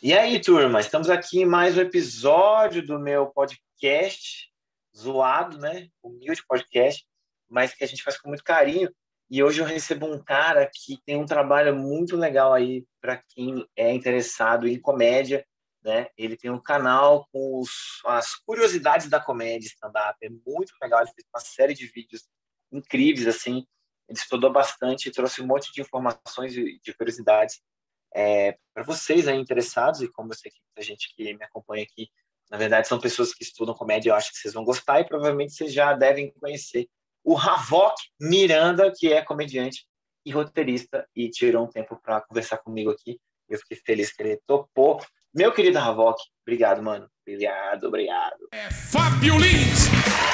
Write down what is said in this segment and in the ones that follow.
E aí, turma, estamos aqui em mais um episódio do meu podcast, zoado, né? Humilde podcast, mas que a gente faz com muito carinho. E hoje eu recebo um cara que tem um trabalho muito legal aí para quem é interessado em comédia, né? Ele tem um canal com as curiosidades da comédia stand-up. É muito legal, ele fez uma série de vídeos incríveis, assim. Ele estudou bastante, trouxe um monte de informações e de curiosidades para vocês aí interessados, e como eu sei que muita gente que me acompanha aqui, na verdade, são pessoas que estudam comédia, eu acho que vocês vão gostar, e provavelmente vocês já devem conhecer o Havok Miranda, que é comediante e roteirista, e tirou um tempo para conversar comigo aqui. Eu fiquei feliz que ele topou. Meu querido Havok, obrigado, mano. Obrigado. Fábio Lins!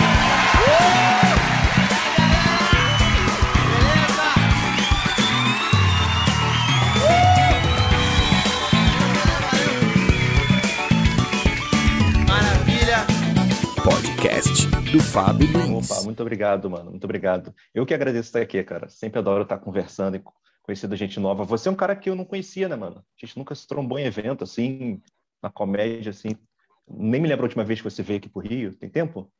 Podcast do Fábio Lins. Opa, muito obrigado, mano. Muito obrigado. Eu que agradeço estar aqui, cara. Sempre adoro estar conversando e conhecendo gente nova. Você é um cara que eu não conhecia, né, mano? A gente nunca se trombou em evento, assim, na comédia, assim. Nem me lembro a última vez que você veio aqui pro Rio. Tem tempo?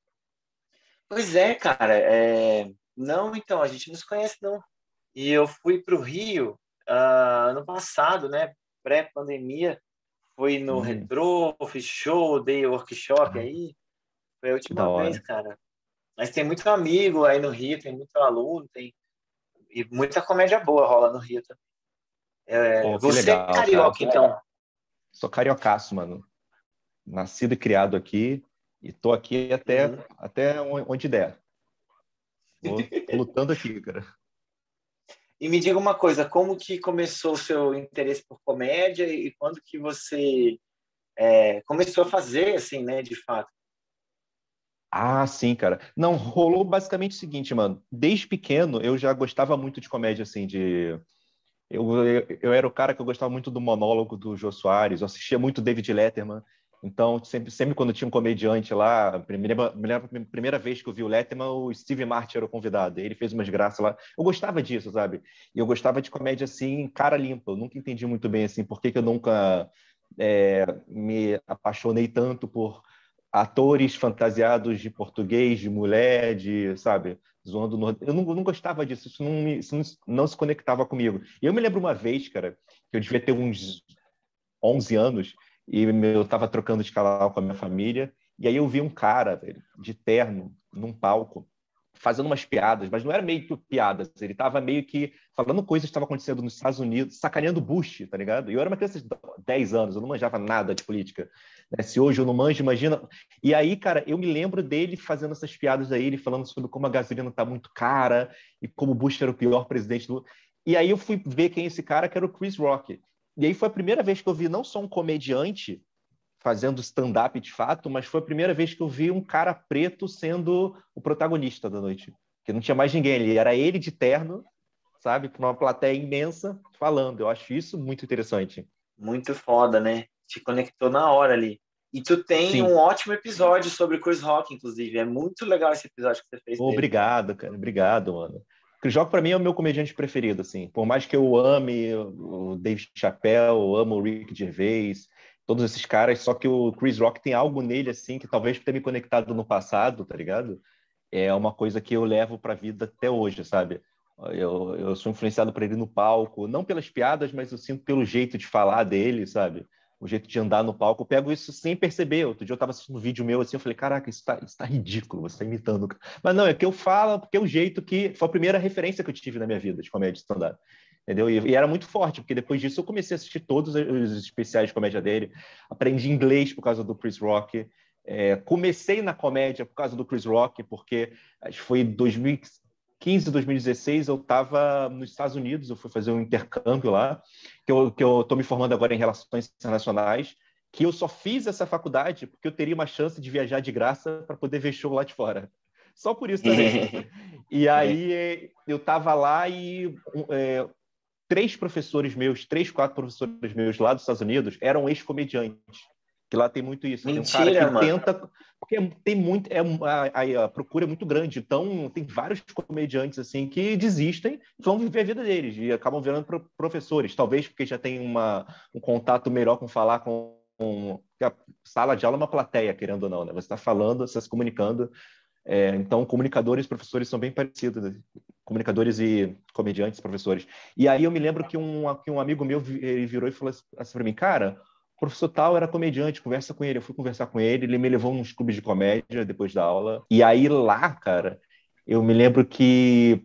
Pois é, cara. Não, então, a gente não se conhece, não. E eu fui pro Rio ano passado, né? Pré-pandemia. Fui no Retrô, fiz show, dei workshop aí. Foi a Que da última vez, hora. cara. Mas tem muito amigo aí no Rio, tem muito aluno, e muita comédia boa rola no Rio também. Pô, que Você é legal, carioca, cara. então? Sou cariocaço, mano. Nascido e criado aqui. E tô aqui Uhum. até onde der. Tô lutando aqui, cara. E me diga uma coisa, como que começou o seu interesse por comédia e quando que você começou a fazer, assim, né, de fato? Ah, sim, cara. Não, rolou basicamente o seguinte, mano. Desde pequeno, eu já gostava muito de comédia, assim, de... Eu era o cara que eu gostava muito do monólogo do Jô Soares, eu assistia muito David Letterman, então sempre quando tinha um comediante lá, me lembro a primeira vez que eu vi o Letterman, o Steve Martin era o convidado, ele fez umas graças lá, eu gostava disso, sabe? E eu gostava de comédia assim, cara limpa, eu nunca entendi muito bem assim, por que que eu nunca me apaixonei tanto por atores fantasiados de português, de mulher, de, sabe, zoando. Eu não gostava disso, isso não se conectava comigo. E eu me lembro uma vez, cara, que eu devia ter uns 11 anos e eu estava trocando de canal com a minha família, e aí eu vi um cara, velho, de terno, num palco, fazendo umas piadas, mas não era meio que piadas, ele estava meio que falando coisas que estavam acontecendo nos Estados Unidos, sacaneando Bush, tá ligado? E eu era uma criança de 10 anos, eu não manjava nada de política, né? Se hoje eu não manjo, imagina. E aí, cara, eu me lembro dele fazendo essas piadas aí, ele falando sobre como a gasolina tá muito cara e como o Bush era o pior presidente do... E aí eu fui ver quem é esse cara, que era o Chris Rock. E aí foi a primeira vez que eu vi não só um comediante fazendo stand-up de fato, mas foi a primeira vez que eu vi um cara preto sendo o protagonista da noite. Que não tinha mais ninguém ali, era ele de terno, sabe, com uma plateia imensa falando. Eu acho isso muito interessante. Muito foda, né? Te conectou na hora ali. E tu tem um Sim. ótimo episódio sobre Chris Rock, inclusive. É muito legal esse episódio que você fez dele. Obrigado, cara. Obrigado, mano. Chris Rock, para mim, é o meu comediante preferido, assim. Por mais que eu ame o Dave Chappelle, eu amo o Rick Gervais, todos esses caras, só que o Chris Rock tem algo nele, assim, que talvez por ter me conectado no passado, tá ligado? É uma coisa que eu levo para a vida até hoje, sabe? Eu sou influenciado por ele no palco, não pelas piadas, mas eu sinto pelo jeito de falar dele, sabe? O jeito de andar no palco. Eu pego isso sem perceber. Outro dia eu estava assistindo um vídeo meu assim, eu falei, caraca, isso tá ridículo, você está imitando. Mas não, é que eu falo, porque é o jeito que... Foi a primeira referência que eu tive na minha vida de comédia stand-up. Entendeu? E era muito forte, porque depois disso eu comecei a assistir todos os especiais de comédia dele. Aprendi inglês por causa do Chris Rock. Comecei na comédia por causa do Chris Rock, porque acho que foi em 2015, 2016, eu estava nos Estados Unidos, eu fui fazer um intercâmbio lá, que eu estou me formando agora em Relações Internacionais, que eu só fiz essa faculdade porque eu teria uma chance de viajar de graça para poder ver show lá de fora. Só por isso também. E aí eu estava lá e três, quatro professores meus lá dos Estados Unidos eram ex-comediantes. Que lá tem muito isso. Tem um cara que Mentira, mano. tenta... Porque tem muito, a procura é muito grande, então tem vários comediantes assim que desistem e vão viver a vida deles e acabam virando professores, talvez porque já tem um contato melhor com falar porque a sala de aula é uma plateia, querendo ou não, né? Você está falando, você está se comunicando, então comunicadores e professores são bem parecidos, né? Comunicadores e comediantes, professores. E aí eu me lembro que um amigo meu ele virou e falou assim para mim, cara, o professor tal era comediante, conversa com ele. Eu fui conversar com ele, ele me levou nos clubes de comédia depois da aula. E aí lá, cara, eu me lembro que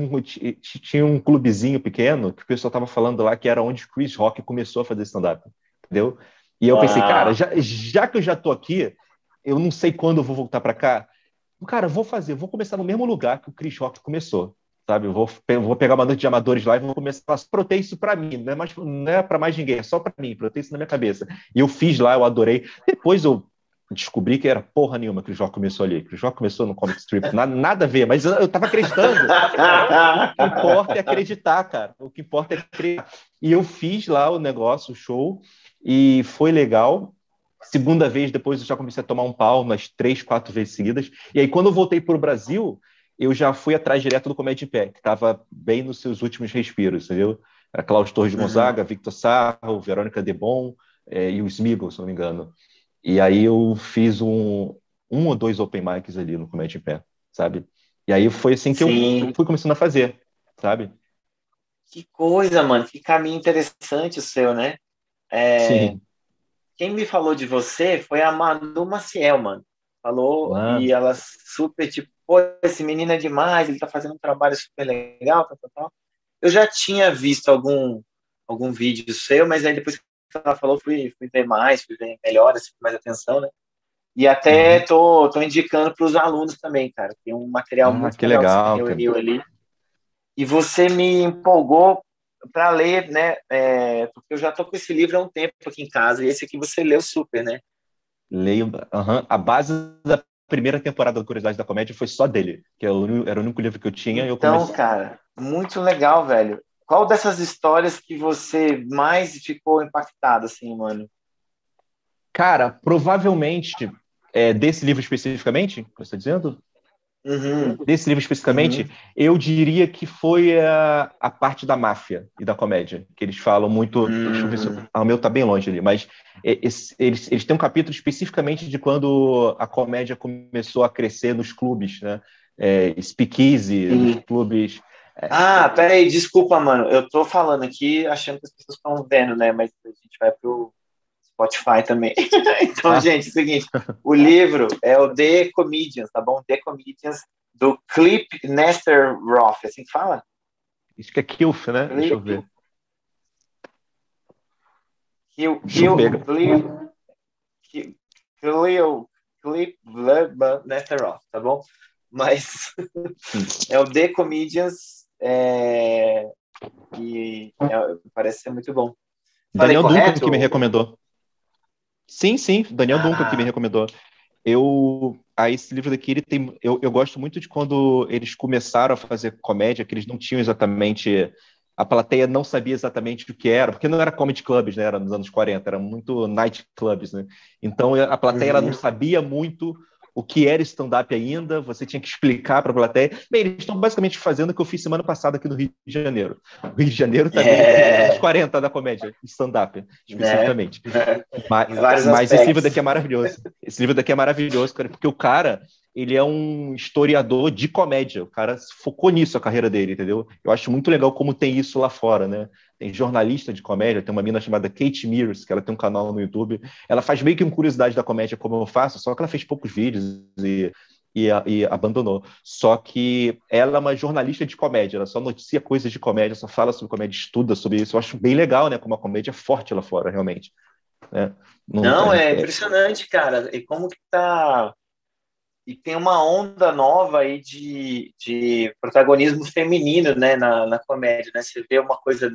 tinha um clubezinho pequeno que o pessoal tava falando lá que era onde Chris Rock começou a fazer stand-up, entendeu? E eu pensei, cara, já que eu já tô aqui, eu não sei quando eu vou voltar para cá. Cara, vou começar no mesmo lugar que o Chris Rock começou, sabe? Eu vou pegar uma noite de amadores lá e vou começar a proter isso para mim, não é para mais ninguém, é só para mim, proter isso na minha cabeça. E eu fiz lá, eu adorei. Depois eu descobri que era porra nenhuma que o Chris Rock começou ali. Que o Chris Rock começou no Comic Strip, nada a ver, mas eu tava acreditando. O que importa é acreditar, cara. O que importa é acreditar. E eu fiz lá o negócio, o show, e foi legal. Segunda vez, depois eu já comecei a tomar um pau umas 3, 4 vezes seguidas. E aí, quando eu voltei para o Brasil, eu já fui atrás direto do Comédia em Pé, que estava bem nos seus últimos respiros, entendeu? Era Cláudio Torres de Gonzaga, Victor Sarro, Verônica Debon e o Smigol, se não me engano. E aí eu fiz um ou dois open mics ali no Comédia em Pé, sabe? E aí foi assim que eu Sim. fui começando a fazer, sabe? Que coisa, mano. Que caminho interessante o seu, né? Sim. Quem me falou de você foi a Manu Maciel, mano. Falou e ela super, tipo, pô, esse menino é demais, ele tá fazendo um trabalho super legal, tal, tal, tal. Eu já tinha visto algum vídeo seu, mas aí depois que ela falou, fui ver mais, fui ver melhor, assim, com mais atenção, né? E até tô indicando para os alunos também, cara. Tem um material muito Que legal que você legal, cara. reuniu ali. E você me empolgou para ler, né? Porque eu já tô com esse livro há um tempo aqui em casa, e esse aqui você leu super, né? Leio. A base da primeira temporada do Curiosidade da Comédia foi só dele, que era o único livro que eu tinha, e eu Então, comecei. cara, muito legal, velho. Qual dessas histórias que você mais ficou impactado, assim, mano? Cara, provavelmente, desse livro especificamente, que você está dizendo? Uhum, Desse livro especificamente, uhum. eu diria que foi a parte da máfia e da comédia, que eles falam muito. Deixa eu ver se o meu tá bem longe ali, mas eles têm um capítulo especificamente de quando a comédia começou a crescer nos clubes, né? Speakeasy, nos clubes. Peraí, desculpa, mano. Eu tô falando aqui achando que as pessoas estão vendo, né? Mas a gente vai pro Spotify também. Então, gente, é o seguinte: o livro é o The Comedians, tá bom? The Comedians, do Clip Nestor Roth, assim que fala? Isso que é Kilf, né? Deixa eu ver. Deixa eu ver. Clip Nestor Roth, tá bom? Mas é o The Comedians e parece ser muito bom. Falei Daniel Duncan correto? que me recomendou. Sim, Daniel Duncan que me recomendou. Esse livro daqui, ele tem, eu gosto muito de quando eles começaram a fazer comédia, que eles não tinham exatamente, a plateia não sabia exatamente o que era, porque não era comedy clubs, né, era nos anos 40, era muito night clubs, né, então a plateia ela não sabia muito o que era stand-up ainda, você tinha que explicar para a plateia. Bem, eles estão basicamente fazendo o que eu fiz semana passada aqui no Rio de Janeiro. O Rio de Janeiro também é nos 40 da comédia, stand-up, especificamente. Em vários Mas esse livro aspectos. daqui é maravilhoso. Esse livro daqui é maravilhoso, cara, porque o cara, ele é um historiador de comédia. O cara focou nisso a carreira dele, entendeu? Eu acho muito legal como tem isso lá fora, né? Tem jornalista de comédia, tem uma mina chamada Kate Mears, que ela tem um canal no YouTube. Ela faz meio que uma curiosidade da comédia, como eu faço, só que ela fez poucos vídeos e abandonou. Só que ela é uma jornalista de comédia, ela só noticia coisas de comédia, só fala sobre comédia, estuda sobre isso. Eu acho bem legal, né? Como a comédia é forte lá fora, realmente. Né? Não, é impressionante, cara. E como que tá. E tem uma onda nova aí de protagonismo feminino, né, na comédia, né? Você vê uma coisa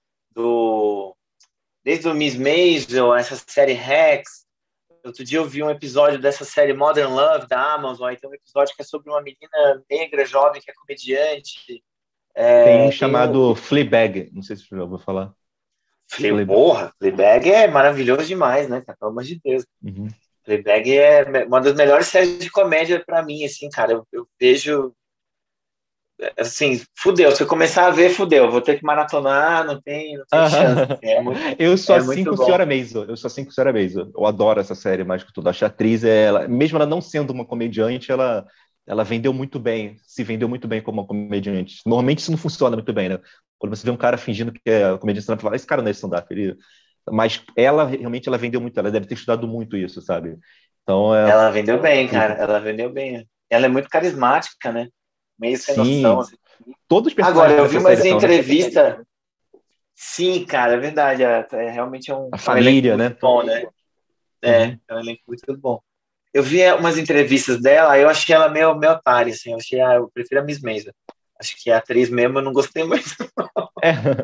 desde o Miss Maisel, essa série Rex. Outro dia eu vi um episódio dessa série Modern Love da Amazon. Aí tem um episódio que é sobre uma menina negra jovem que é comediante. Tem um chamado Fleabag, não sei se você já ouviu falar. Fleabag é maravilhoso demais, né, cara? Pelo amor de Deus. Uhum. Fleabag é uma das melhores séries de comédia pra mim, assim, cara. Eu vejo, assim, fudeu. Se eu começar a ver, fudeu. Vou ter que maratonar, não tem chance. Assim, Eu sou é assim muito com bom. Senhora Maisel. Eu sou assim com Senhora Maisel. Eu adoro essa série mais que tudo. Acho que a atriz, ela, mesmo ela não sendo uma comediante, ela vendeu muito bem, se vendeu muito bem como uma comediante. Normalmente isso não funciona muito bem, né? Quando você vê um cara fingindo que é comediante, você fala, esse cara não é stand-up. Mas ela, realmente, ela vendeu muito. Ela deve ter estudado muito isso, sabe? Então, Ela vendeu bem, cara. tudo. Ela vendeu bem. Ela é muito carismática, né? Meio sem noção, Sim, assim. todos os Agora, personagens eu vi dessa série umas são, né? entrevistas. Sim, cara, é verdade. Realmente A é um elenco família, muito né? bom, né? Uhum. É um elenco muito bom. Eu vi umas entrevistas dela, aí eu achei ela meio otária, assim. Eu prefiro a Miss Maisel. Acho que a atriz mesmo eu não gostei muito. É.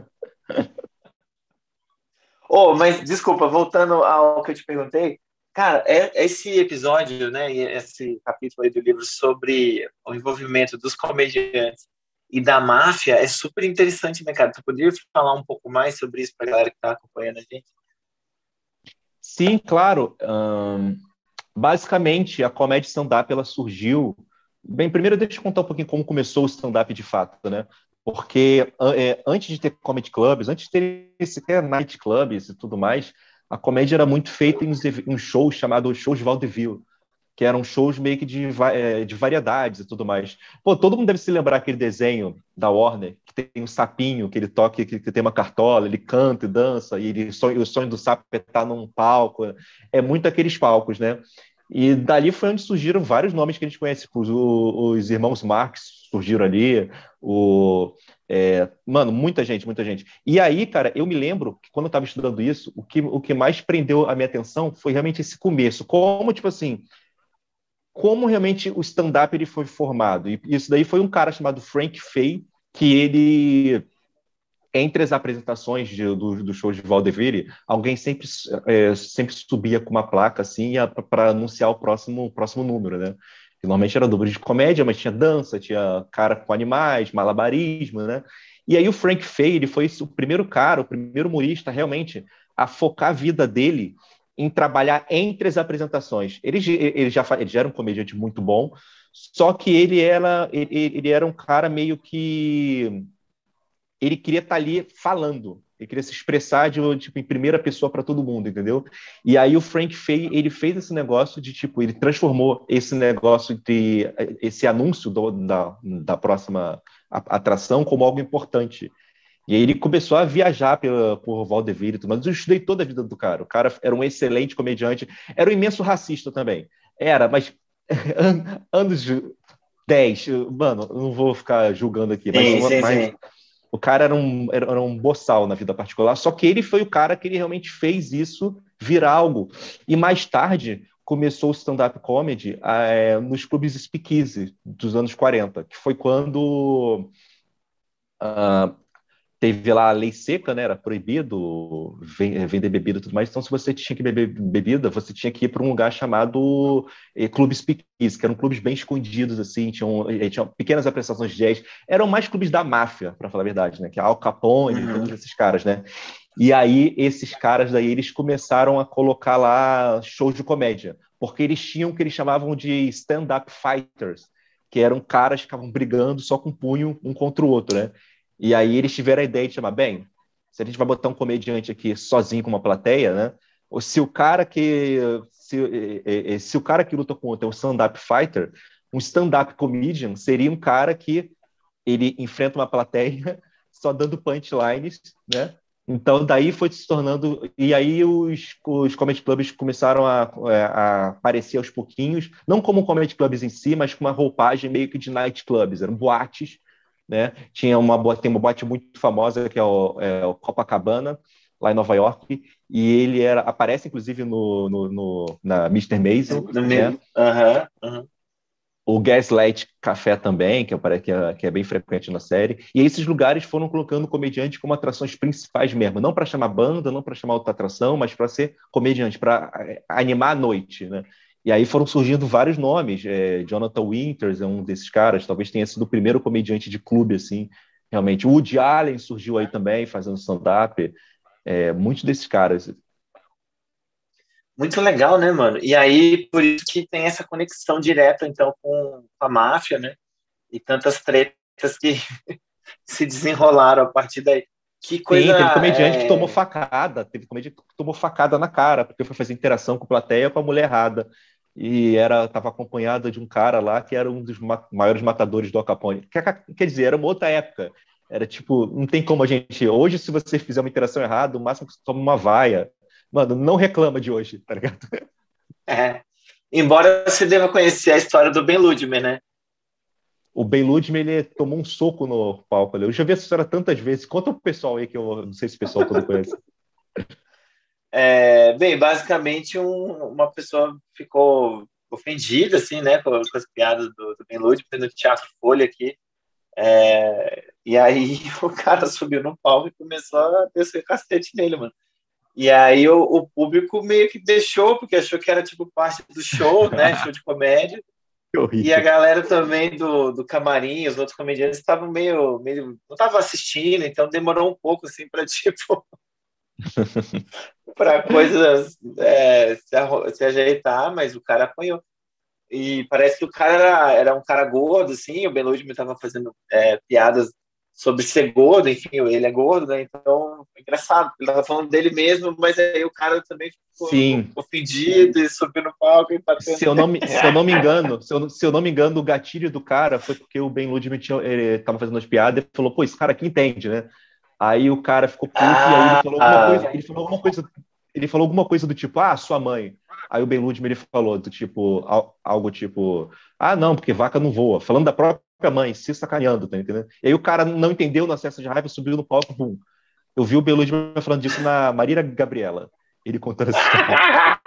Oh, mas desculpa, voltando ao que eu te perguntei, cara, esse episódio, né, e esse capítulo aí do livro sobre o envolvimento dos comediantes e da máfia é super interessante, né, cara? Tu poderia falar um pouco mais sobre isso pra galera que tá acompanhando a gente? Sim, claro. Basicamente, a comédia stand-up ela surgiu. Bem, primeiro deixa eu contar um pouquinho como começou o stand-up de fato, né? Porque antes de ter comedy clubs, antes de ter sequer night clubs e tudo mais, a comédia era muito feita em uns shows chamados shows de vaudeville, que eram shows meio que de variedades e tudo mais. Pô, todo mundo deve se lembrar aquele desenho da Warner, que tem um sapinho, que ele toca, que tem uma cartola, ele canta e dança, e o sonho do sapo é estar num palco. É muito aqueles palcos, né? E dali foi onde surgiram vários nomes que a gente conhece. Os irmãos Marx surgiram ali, mano, muita gente, muita gente. E aí, cara, eu me lembro que quando eu estava estudando isso, o que mais prendeu a minha atenção foi realmente esse começo. Como, tipo assim, como realmente o stand-up ele foi formado. E isso daí foi um cara chamado Frank Fay, que ele, entre as apresentações do show de vaudeville, alguém sempre subia com uma placa assim para anunciar o próximo número, né? Que normalmente era número de comédia, mas tinha dança, tinha cara com animais, malabarismo, né? E aí o Frank Fay, ele foi o primeiro cara, o primeiro humorista realmente a focar a vida dele em trabalhar entre as apresentações. Ele já era um comediante muito bom, só que ele era um cara meio que ele queria estar ali falando, ele queria se expressar tipo, em primeira pessoa para todo mundo, entendeu? E aí o Frank Fay, ele fez esse negócio de, tipo, ele transformou esse negócio de, esse anúncio da próxima atração como algo importante. E aí ele começou a viajar por vaudeville e tudo mais. Eu estudei toda a vida do cara. O cara era um excelente comediante, era um imenso racista também. Era, mas anos 10, mano, eu não vou ficar julgando aqui, mas, Sim, sim, mas sim. o cara era um boçal na vida particular, só que ele foi o cara que ele realmente fez isso virar algo. E mais tarde começou o stand-up comedy nos clubes speakeasy dos anos 40, que foi quando teve lá a lei seca, né? Era proibido vender bebida e tudo mais. Então, se você tinha que beber bebida, você tinha que ir para um lugar chamado Clube Speakeasy, que eram clubes bem escondidos, assim, tinham pequenas apresentações de jazz. Eram mais clubes da máfia, para falar a verdade, né? Que é Al Capone e todos Uhum. esses caras, né? E aí, esses caras daí, eles começaram a colocar lá shows de comédia, porque eles tinham o que eles chamavam de stand-up fighters, que eram caras que ficavam brigando só com punho um contra o outro, né? E aí eles tiveram a ideia de chamar, bem, se a gente vai botar um comediante aqui sozinho com uma plateia, né? Ou se o cara que se o cara que luta com o outro é um stand-up fighter, um stand-up comedian seria um cara que ele enfrenta uma plateia só dando punchlines, né? Então, daí foi se tornando. E aí, os comedy clubs começaram a aparecer aos pouquinhos, não como comedy clubs em si, mas com uma roupagem meio que de night clubs, eram boates, né? Tem uma boate muito famosa que é o Copacabana, lá em Nova York, e ele aparece inclusive na Mr. Maisel, né? Aham, aham. O Gaslight Café também, que é bem frequente na série. E esses lugares foram colocando comediante como atrações principais mesmo. Não para chamar banda, não para chamar outra atração, mas para ser comediante, para animar a noite, né? E aí foram surgindo vários nomes. Jonathan Winters é um desses caras, talvez tenha sido o primeiro comediante de clube, assim, realmente. O Woody Allen surgiu aí também, fazendo stand-up. Muitos desses caras. Muito legal, né, mano? E aí, por isso que tem essa conexão direta, então, com a máfia, né? E tantas tretas que se desenrolaram a partir daí. Que Sim, coisa. teve comediante que tomou facada, teve comediante que tomou facada na cara, porque foi fazer interação com a plateia com a mulher errada. E estava acompanhada de um cara lá que era um dos maiores matadores do Al Capone. Quer dizer, era uma outra época. Era tipo, não tem como a gente. Hoje, se você fizer uma interação errada, o máximo que você toma uma vaia. Mano, não reclama de hoje, tá ligado? É. Embora você deva conhecer a história do Ben Ludmer, né? O Ben Ludmer, ele tomou um soco no palco ali. Eu já vi essa história tantas vezes. Conta pro pessoal aí, que eu não sei se o pessoal todo conhece. Bem, basicamente uma pessoa ficou ofendida, assim, né, com as piadas do Ben Ludmer no Teatro Folha aqui. E aí o cara subiu no palco e começou a descer o cacete nele, mano. E aí o público meio que deixou, porque achou que era tipo parte do show, né, show de comédia. Que E a horrível. galera também do camarim, os outros comediantes estavam meio não estavam assistindo, então demorou um pouco assim para tipo para coisas se ajeitar, mas o cara apanhou. E parece que o cara era um cara gordo, assim, o Ben Ludmer estava fazendo piadas sobre ser gordo, enfim, ele é gordo, né? Então, é engraçado, ele estava falando dele mesmo, mas aí o cara também ficou Sim. ofendido e subiu no palco e batendo. Se eu não me engano, o gatilho do cara foi porque o Ben Ludmer estava fazendo as piadas e falou, pô, esse cara aqui entende, né? Aí o cara ficou puto e aí ele falou alguma coisa, do tipo, ah, sua mãe. Aí o Ben Ludmer ele falou do tipo, algo tipo, ah, não, porque vaca não voa. Falando da própria mãe, se sacaneando, tá entendendo? E aí o cara não entendeu, no acesso de raiva, subiu no palco, bum. Eu vi o Ben Ludmer falando disso na Marília Gabriela. Ele contando essa história.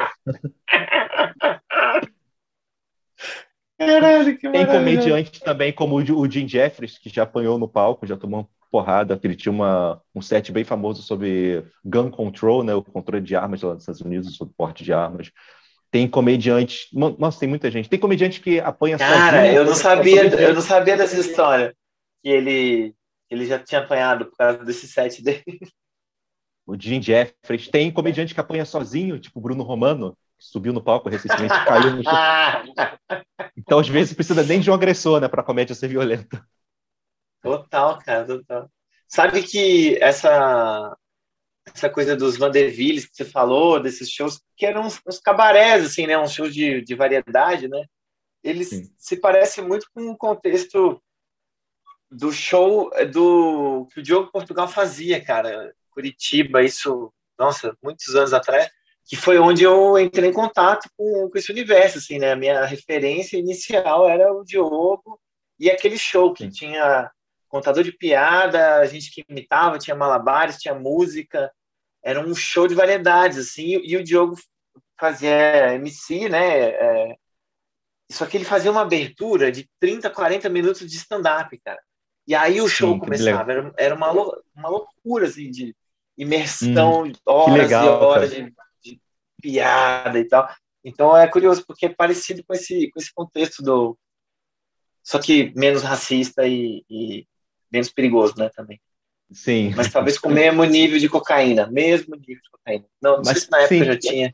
Caralho, que Tem maravilhoso. comediante também como o Jim Jeffries, que já apanhou no palco, já tomou uma porrada, que ele tinha um set bem famoso sobre gun control, né, o controle de armas lá nos Estados Unidos, sobre porte de armas. Tem comediante, nossa, tem muita gente. Tem comediante que apanha Cara, sozinho, apanha só eu não sobrevivendo. sabia dessa história, que ele já tinha apanhado por causa desse set dele. O Jim Jeffries. Tem comediante que apanha sozinho, tipo o Bruno Romano, que subiu no palco recentemente, caiu no chão. Então, às vezes, precisa nem de um agressor, né, para a comédia ser violenta. Total, cara, total. Sabe que essa coisa dos vaudevilles que você falou, desses shows, que eram uns cabarés, assim, né? Uns shows de variedade, né? Eles Sim. se parecem muito com o contexto do show que o Diogo Portugal fazia, cara. Curitiba, isso, nossa, muitos anos atrás, que foi onde eu entrei em contato com esse universo, assim, né? A minha referência inicial era o Diogo e aquele show que Sim. tinha contador de piada, a gente que imitava, tinha malabares, tinha música, era um show de variedades, assim, e o Diogo fazia MC, né? Só que ele fazia uma abertura de 30, 40 minutos de stand-up, cara. E aí o show Sim, que legal. começava. Era uma loucura, assim, de Hum, imersão, que horas e legal, horas cara. de piada e tal. Então é curioso, porque é parecido com esse contexto só que menos racista e menos perigoso, né, também. Sim. Mas talvez com o mesmo nível de cocaína. Mesmo nível de cocaína. Não sei Mas se na época sim. já tinha.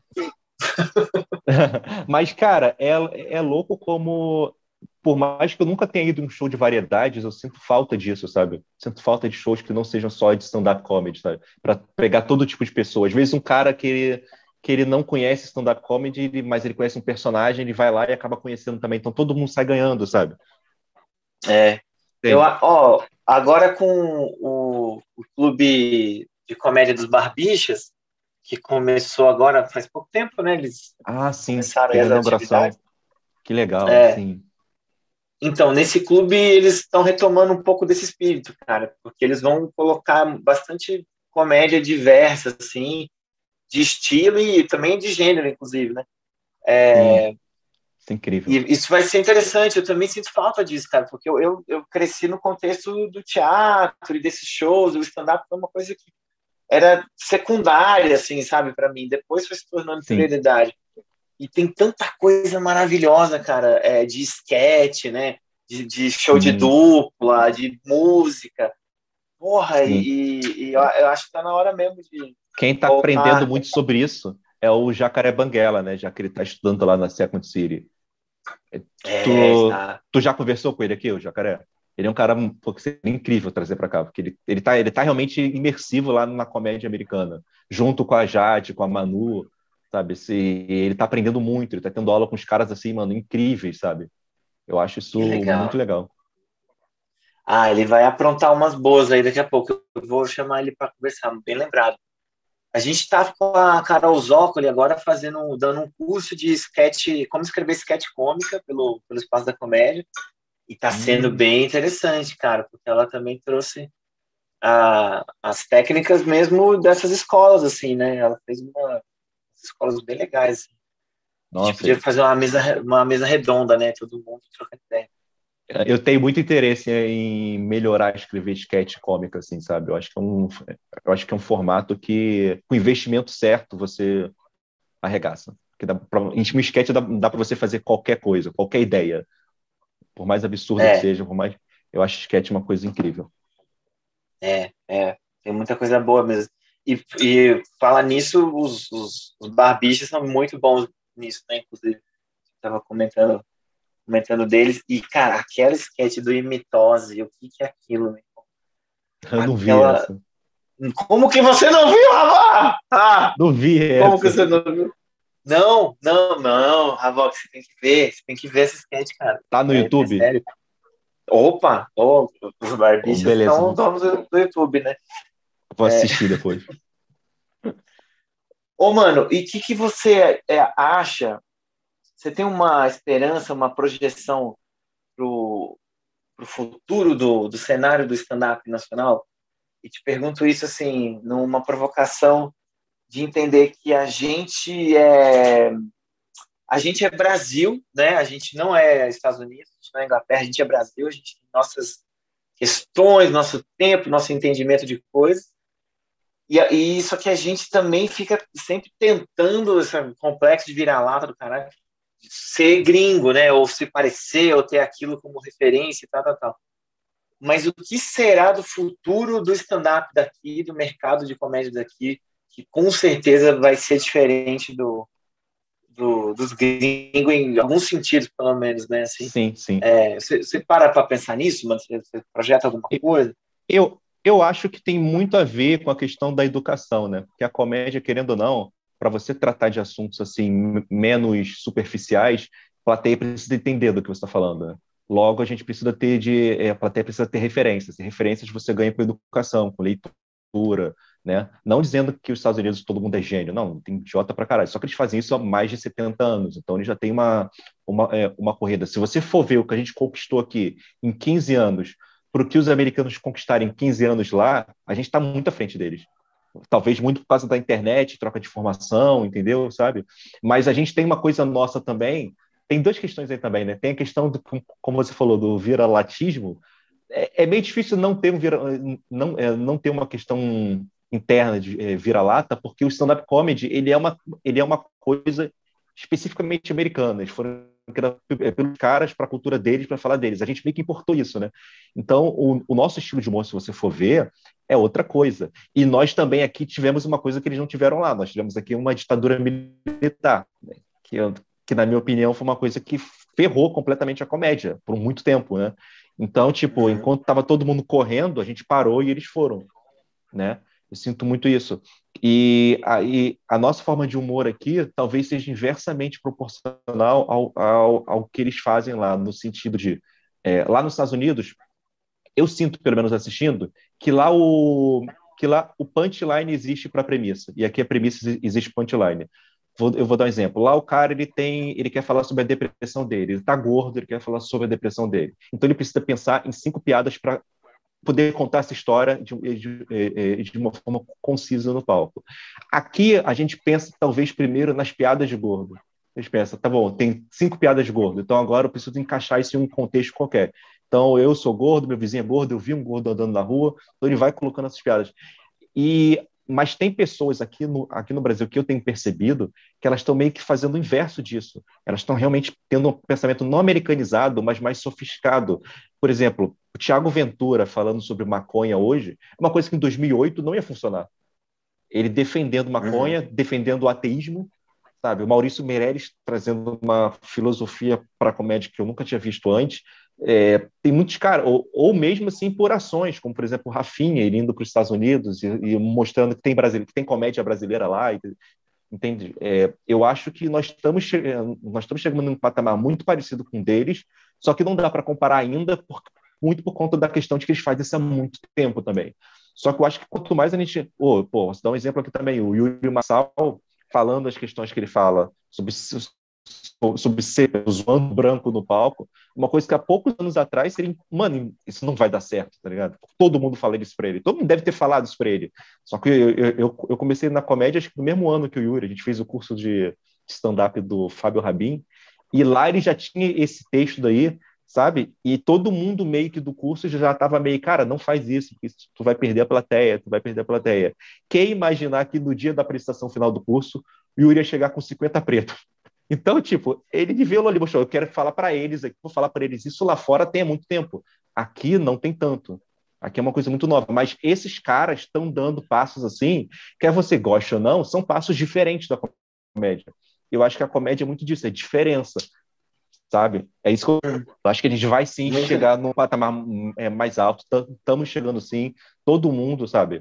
Mas, cara, é louco como, por mais que eu nunca tenha ido em um show de variedades, eu sinto falta disso, sabe? Sinto falta de shows que não sejam só de stand-up comedy, sabe? Pra pegar todo tipo de pessoa. Às vezes um cara que ele não conhece stand-up comedy, mas ele conhece um personagem, ele vai lá e acaba conhecendo também. Então todo mundo sai ganhando, sabe? É, Tem. agora com o clube de comédia dos Barbixas, que começou agora faz pouco tempo, né? Eles Ah, sim, começaram aí teve a as atividades. inauguração. Que legal, É, sim. então, nesse clube, eles estão retomando um pouco desse espírito, cara, porque eles vão colocar bastante comédia diversa, assim, de estilo e também de gênero, inclusive, né? Sim, isso é incrível. E isso vai ser interessante. Eu também sinto falta disso, cara, porque eu cresci no contexto do teatro e desses shows. O stand-up foi uma coisa que era secundária, assim, sabe, para mim. Depois foi se tornando Sim, prioridade. E tem tanta coisa maravilhosa, cara, de esquete, né? De show de sim, dupla, de música. Porra, sim. eu acho que tá na hora mesmo de Quem está aprendendo voltar. muito sobre isso é o Jacaré Banguela, né? Já que ele está estudando lá na Second City. Tá. Tu já conversou com ele aqui, o Jacaré? Ele é um cara pô, que seria incrível trazer para cá, porque ele tá realmente imersivo lá na comédia americana, junto com a Jade, com a Manu, sabe? Ele tá aprendendo muito, ele tá tendo aula com os caras assim, mano, incríveis, sabe? Eu acho isso Que muito legal. legal. Ah, ele vai aprontar umas boas aí daqui a pouco. Eu vou chamar ele para conversar, bem lembrado. A gente está com a Carol Zócoli agora dando um curso de sketch, como escrever sketch cômica pelo Espaço da Comédia. E está sendo Hum, bem interessante, cara, porque ela também trouxe as técnicas mesmo dessas escolas, assim, né? Ela fez umas escolas bem legais. Assim. A gente nossa, podia fazer uma mesa redonda, né? Todo mundo trocando ideia. eu tenho muito interesse em melhorar escrever sketch cômica, assim, sabe? Eu acho que é um formato que, com investimento certo, você arregaça. Em um sketch dá para você fazer qualquer coisa, qualquer ideia, por mais absurda que É, seja, eu acho sketch uma coisa incrível. é. Tem muita coisa boa mesmo. E fala nisso, os barbichas são muito bons nisso, né? Inclusive, estava comentando deles. E, cara, aquela sketch do imitose, o que é aquilo, né? Eu não vi Aquela. essa. Como que você não viu, Rafa? Ah, Não vi como que essa. você não viu? Não, não, não, Rafa, você tem que ver. Você tem que ver essa sketch, cara. Tá no É YouTube? sério. Opa, os Oh, barbichas beleza, são donos do YouTube, né? vou assistir depois. Ô, mano, e o que você acha? Você tem uma esperança, uma projeção pro, pro futuro do cenário do stand-up nacional? E te pergunto isso, assim, numa provocação de entender que a gente é Brasil, né? A gente não é Estados Unidos, a gente não é Inglaterra, a gente é Brasil, a gente tem nossas questões, nosso tempo, nosso entendimento de coisas. E isso que a gente também fica sempre tentando esse complexo de vira-lata do caralho, de ser gringo, né? Ou se parecer, ou ter aquilo como referência e tal, tal, tal. Mas o que será do futuro do stand-up daqui, do mercado de comédia daqui, que com certeza vai ser diferente dos gringos em alguns sentidos, pelo menos, né? Assim, Sim, sim. você para pensar nisso, mano? Você projeta alguma coisa? Eu acho que tem muito a ver com a questão da educação, né? Porque a comédia, querendo ou não, para você tratar de assuntos assim menos superficiais, a plateia precisa entender do que você está falando, né? Logo, a gente precisa a plateia precisa ter referências. E referências você ganha com educação, com leitura, né? Não dizendo que os Estados Unidos todo mundo é gênio, não, tem idiota pra caralho. Só que eles fazem isso há mais de 70 anos, então eles já têm uma corrida. Se você for ver o que a gente conquistou aqui em 15 anos, para o que os americanos conquistarem em 15 anos lá, a gente está muito à frente deles. Talvez muito por causa da internet, troca de informação, entendeu? Sabe? Mas a gente tem uma coisa nossa também. Tem duas questões aí também, né? Tem a questão do, como você falou, do vira-latismo. É meio difícil não ter uma questão interna de vira-lata, porque o stand-up comedy ele é uma coisa especificamente americana. Eles foram criados pelos caras para a cultura deles, para falar deles. A gente meio que importou isso, né? Então, o nosso estilo de humor, se você for ver, é outra coisa. E nós também aqui tivemos uma coisa que eles não tiveram lá. Nós tivemos aqui uma ditadura militar, né? que, na minha opinião, foi uma coisa que ferrou completamente a comédia por muito tempo, né? Então, tipo, Uhum. enquanto estava todo mundo correndo, a gente parou e eles foram, né? Eu sinto muito isso. E a nossa forma de humor aqui talvez seja inversamente proporcional ao que eles fazem lá, no sentido de, lá nos Estados Unidos, eu sinto, pelo menos assistindo, que lá o punchline existe para a premissa, e aqui a premissa existe punchline. Eu vou dar um exemplo. Lá o cara ele quer falar sobre a depressão dele. Ele está gordo, ele quer falar sobre a depressão dele. Então ele precisa pensar em 5 piadas para poder contar essa história de uma forma concisa no palco. Aqui a gente pensa talvez primeiro nas piadas de gordo. A gente pensa, tá bom, tem 5 piadas de gordo, então agora eu preciso encaixar isso em um contexto qualquer. Então eu sou gordo, meu vizinho é gordo, eu vi um gordo andando na rua, então ele vai colocando essas piadas. Mas tem pessoas aqui no Brasil que eu tenho percebido que elas estão meio que fazendo o inverso disso. Elas estão realmente tendo um pensamento não americanizado, mas mais sofisticado. Por exemplo, o Thiago Ventura falando sobre maconha hoje é uma coisa que em 2008 não ia funcionar. Ele defendendo maconha, defendendo o ateísmo, sabe? O Maurício Meirelles trazendo uma filosofia para a comédia que eu nunca tinha visto antes. Tem muitos caras, ou mesmo assim por ações, como por exemplo o Rafinha, ele indo para os Estados Unidos e mostrando que tem comédia brasileira lá, entende? Eu acho que nós estamos chegando num patamar muito parecido com o deles, só que não dá para comparar ainda, muito por conta da questão de que eles fazem isso há muito tempo também. Só que eu acho que quanto mais a gente... vou dar um exemplo aqui também, o Yuri Marçal falando as questões que ele fala sobre ser zoando branco no palco, uma coisa que há poucos anos atrás seria, mano, isso não vai dar certo, tá ligado? Todo mundo fala isso pra ele, todo mundo deve ter falado isso pra ele. Só que eu comecei na comédia, acho que no mesmo ano que o Yuri, a gente fez o curso de stand-up do Fábio Rabin, e lá ele já tinha esse texto daí, sabe? E todo mundo meio que do curso já estava meio, cara, não faz isso, porque tu vai perder a plateia, tu vai perder a plateia. Quem imaginar que no dia da apresentação final do curso, o Yuri ia chegar com 50 pretos? Então, tipo, ele viu ali, mostrou, eu quero falar para eles, vou falar para eles, isso lá fora tem há muito tempo. Aqui não tem tanto. Aqui é uma coisa muito nova. Mas esses caras estão dando passos assim, quer você goste ou não, são passos diferentes da comédia. Eu acho que a comédia é muito disso, é diferença, sabe? É isso que eu acho que a gente vai sim chegar num patamar mais alto. Estamos chegando sim, todo mundo, sabe?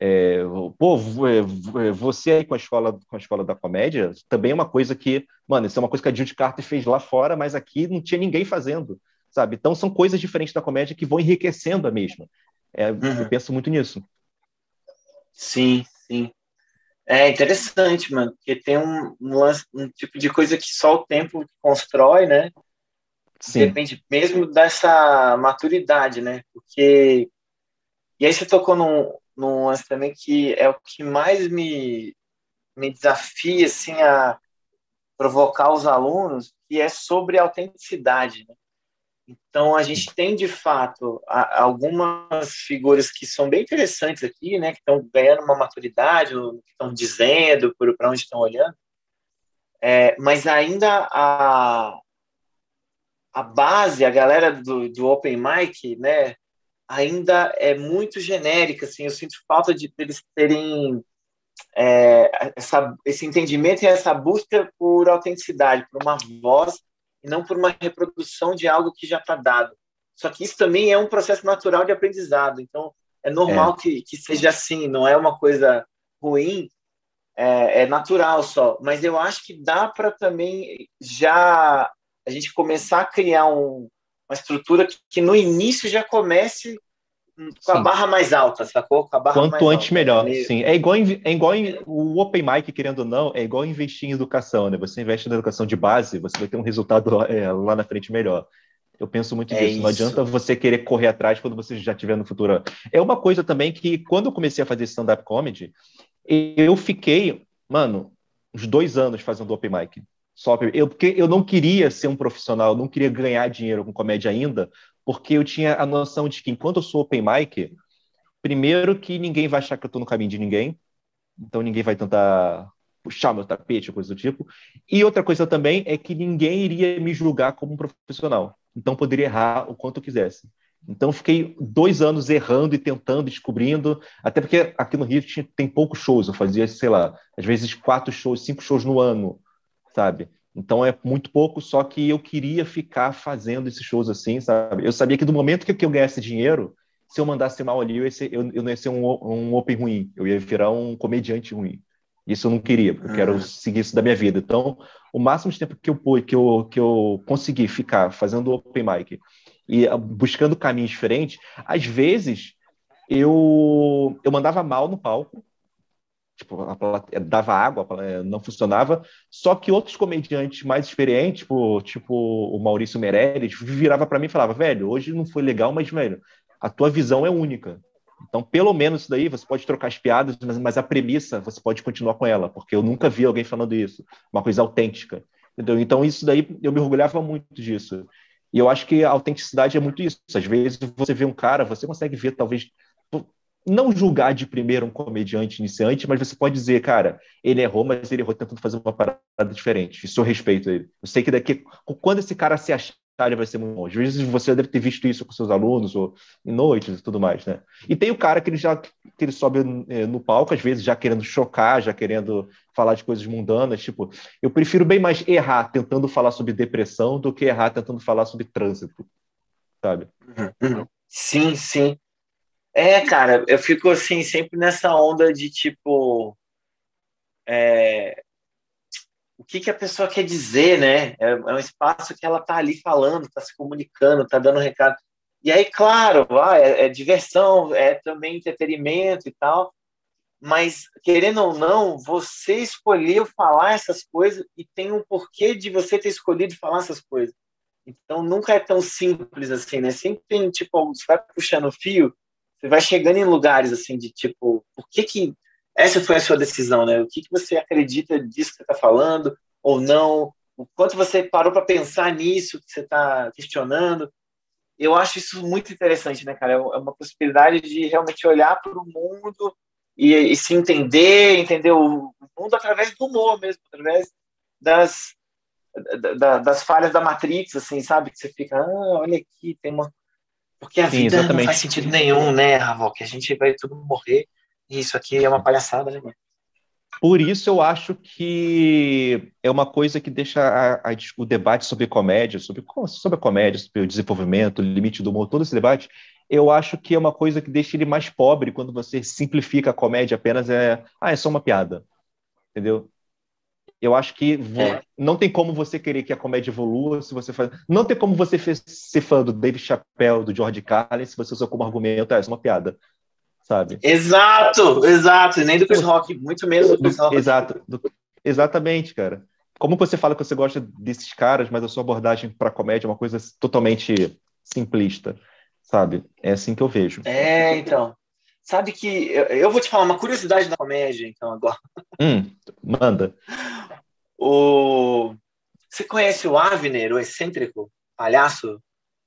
Você aí com a escola da comédia também é uma coisa que, mano, isso é uma coisa que a Judy Carter fez lá fora, mas aqui não tinha ninguém fazendo, sabe? Então são coisas diferentes da comédia que vão enriquecendo a mesma. Eu penso muito nisso. Sim, sim. É interessante, mano, porque tem um tipo de coisa que só o tempo constrói, né? Sim. Depende mesmo dessa maturidade, né? Porque... E aí você tocou num lance também que é o que mais me desafia, assim, a provocar os alunos, que é sobre a autenticidade, né? Então, a gente tem, de fato, algumas figuras que são bem interessantes aqui, né? Que estão ganhando uma maturidade, que estão dizendo para onde estão olhando, mas ainda a base, a galera do Open Mic, né? Ainda é muito genérica, assim, eu sinto falta de eles terem esse entendimento e essa busca por autenticidade, por uma voz, e não por uma reprodução de algo que já está dado. Só que isso também é um processo natural de aprendizado, então é normal que seja assim, não é uma coisa ruim, é natural só. Mas eu acho que dá para também já a gente começar a criar uma estrutura que no início já comece com a barra mais alta, sacou? Com a barra Quanto mais antes, alta. melhor. Sim. É igual o Open Mic, querendo ou não, é igual investir em educação, né? Você investe na educação de base, você vai ter um resultado lá na frente melhor. Eu penso muito nisso. Isso. Não adianta você querer correr atrás quando você já estiver no futuro. É uma coisa também que, quando eu comecei a fazer stand-up comedy, eu fiquei, mano, uns 2 anos fazendo Open Mic. Porque eu não queria ser um profissional, eu não queria ganhar dinheiro com comédia ainda, porque eu tinha a noção de que, enquanto eu sou Open Mic, primeiro que ninguém vai achar que eu estou no caminho de ninguém, então ninguém vai tentar puxar meu tapete, coisa do tipo. E outra coisa também é que ninguém iria me julgar como um profissional. Então poderia errar o quanto eu quisesse. Então fiquei 2 anos errando e tentando, descobrindo, até porque aqui no Rio tem poucos shows, eu fazia, sei lá, às vezes 4 shows, 5 shows no ano, sabe? Então é muito pouco, só que eu queria ficar fazendo esses shows assim, sabe? Eu sabia que do momento que eu ganhasse dinheiro, se eu mandasse mal ali, eu não ia ser um open ruim, eu ia virar um comediante ruim. Isso eu não queria, porque eu quero seguir isso da minha vida. Então, o máximo de tempo que eu consegui ficar fazendo open mic e buscando caminhos diferentes, às vezes eu mandava mal no palco, tipo, dava água, não funcionava, só que outros comediantes mais experientes, tipo o Maurício Meirelles, virava para mim e falava, velho, hoje não foi legal, mas, velho, a tua visão é única. Então, pelo menos isso daí, você pode trocar as piadas, mas a premissa, você pode continuar com ela, porque eu nunca vi alguém falando isso, uma coisa autêntica. Entendeu? Então, isso daí, eu me orgulhava muito disso. E eu acho que a autenticidade é muito isso. Às vezes, você vê um cara, você consegue ver, talvez, não julgar de primeiro um comediante iniciante, mas você pode dizer, cara, ele errou, mas ele errou tentando fazer uma parada diferente. Isso eu respeito ele. Eu sei que quando esse cara se achar vai ser muito bom. Às vezes você deve ter visto isso com seus alunos, ou em noites e tudo mais, né? E tem o cara que ele sobe no palco, às vezes já querendo chocar, já querendo falar de coisas mundanas. Tipo, eu prefiro bem mais errar tentando falar sobre depressão do que errar tentando falar sobre trânsito, sabe? Uhum. Sim, sim. Cara, eu fico assim, sempre nessa onda de tipo, o que que a pessoa quer dizer, né? É um espaço que ela tá ali falando, tá se comunicando, tá dando recado. E aí, claro, é diversão, é também entretenimento e tal, mas querendo ou não, você escolheu falar essas coisas e tem um porquê de você ter escolhido falar essas coisas. Então nunca é tão simples assim, né? Sempre tem, tipo, você vai puxando o fio, você vai chegando em lugares assim de tipo, por que que essa foi a sua decisão, né? O que que você acredita disso que você está falando ou não? O quanto você parou para pensar nisso que você está questionando? Eu acho isso muito interessante, né, cara? É uma possibilidade de realmente olhar para o mundo e se entender o mundo através do humor mesmo, através das das falhas da Matrix, assim, sabe? Que você fica, olha aqui, tem uma. Porque a Sim, vida não faz exatamente. sentido nenhum, né, Ravok? Que a gente vai tudo morrer. E isso aqui é uma palhaçada, né, mano? Por isso eu acho que é uma coisa que deixa o debate sobre comédia, sobre a comédia, sobre o desenvolvimento, o limite do humor, todo esse debate, eu acho que é uma coisa que deixa ele mais pobre quando você simplifica a comédia apenas é só uma piada, entendeu? Eu acho que É. não tem como você querer que a comédia evolua se você faz. Não tem como você ser fã do Dave Chappelle, do George Carlin, se você usa como argumento, é só uma piada, sabe? Exato, exato. Nem do Chris Como Rock, muito menos do Chris Rock. Exato, exatamente, cara. Como você fala que você gosta desses caras, mas a sua abordagem para comédia é uma coisa totalmente simplista, sabe? É assim que eu vejo. Então. Sabe que eu vou te falar uma curiosidade da comédia, então, agora. Manda. O... Você conhece o Avner, o excêntrico palhaço?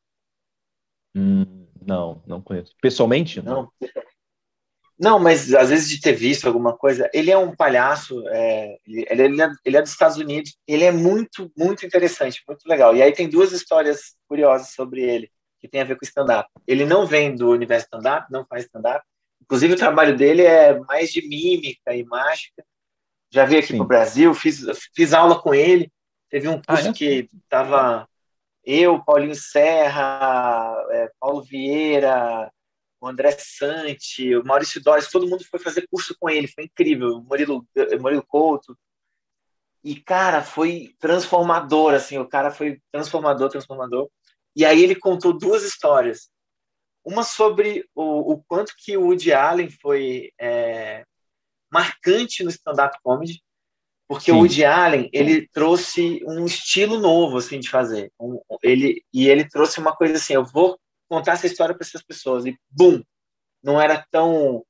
Não conheço. Pessoalmente, não. Não? Não, mas às vezes de ter visto alguma coisa, ele é um palhaço, ele é dos Estados Unidos, ele é muito, muito interessante, muito legal. E aí tem duas histórias curiosas sobre ele, que tem a ver com stand-up. Ele não vem do universo stand-up, não faz stand-up. Inclusive, o trabalho dele é mais de mímica e mágica. Já veio aqui para o Sim. Brasil, fiz aula com ele. Teve um Ah, curso é? que estava eu, Paulinho Serra, Paulo Vieira, o André Sante, o Maurício Doris, todo mundo foi fazer curso com ele, foi incrível. O Murilo Couto. E, cara, foi transformador, assim, o cara foi transformador, transformador. E aí ele contou duas histórias. Uma sobre o quanto que o Woody Allen foi marcante no stand-up comedy, porque o Sim. Woody Allen, ele trouxe um estilo novo, assim, de fazer. Ele trouxe uma coisa assim, eu vou contar essa história para essas pessoas. E, bum, não era tão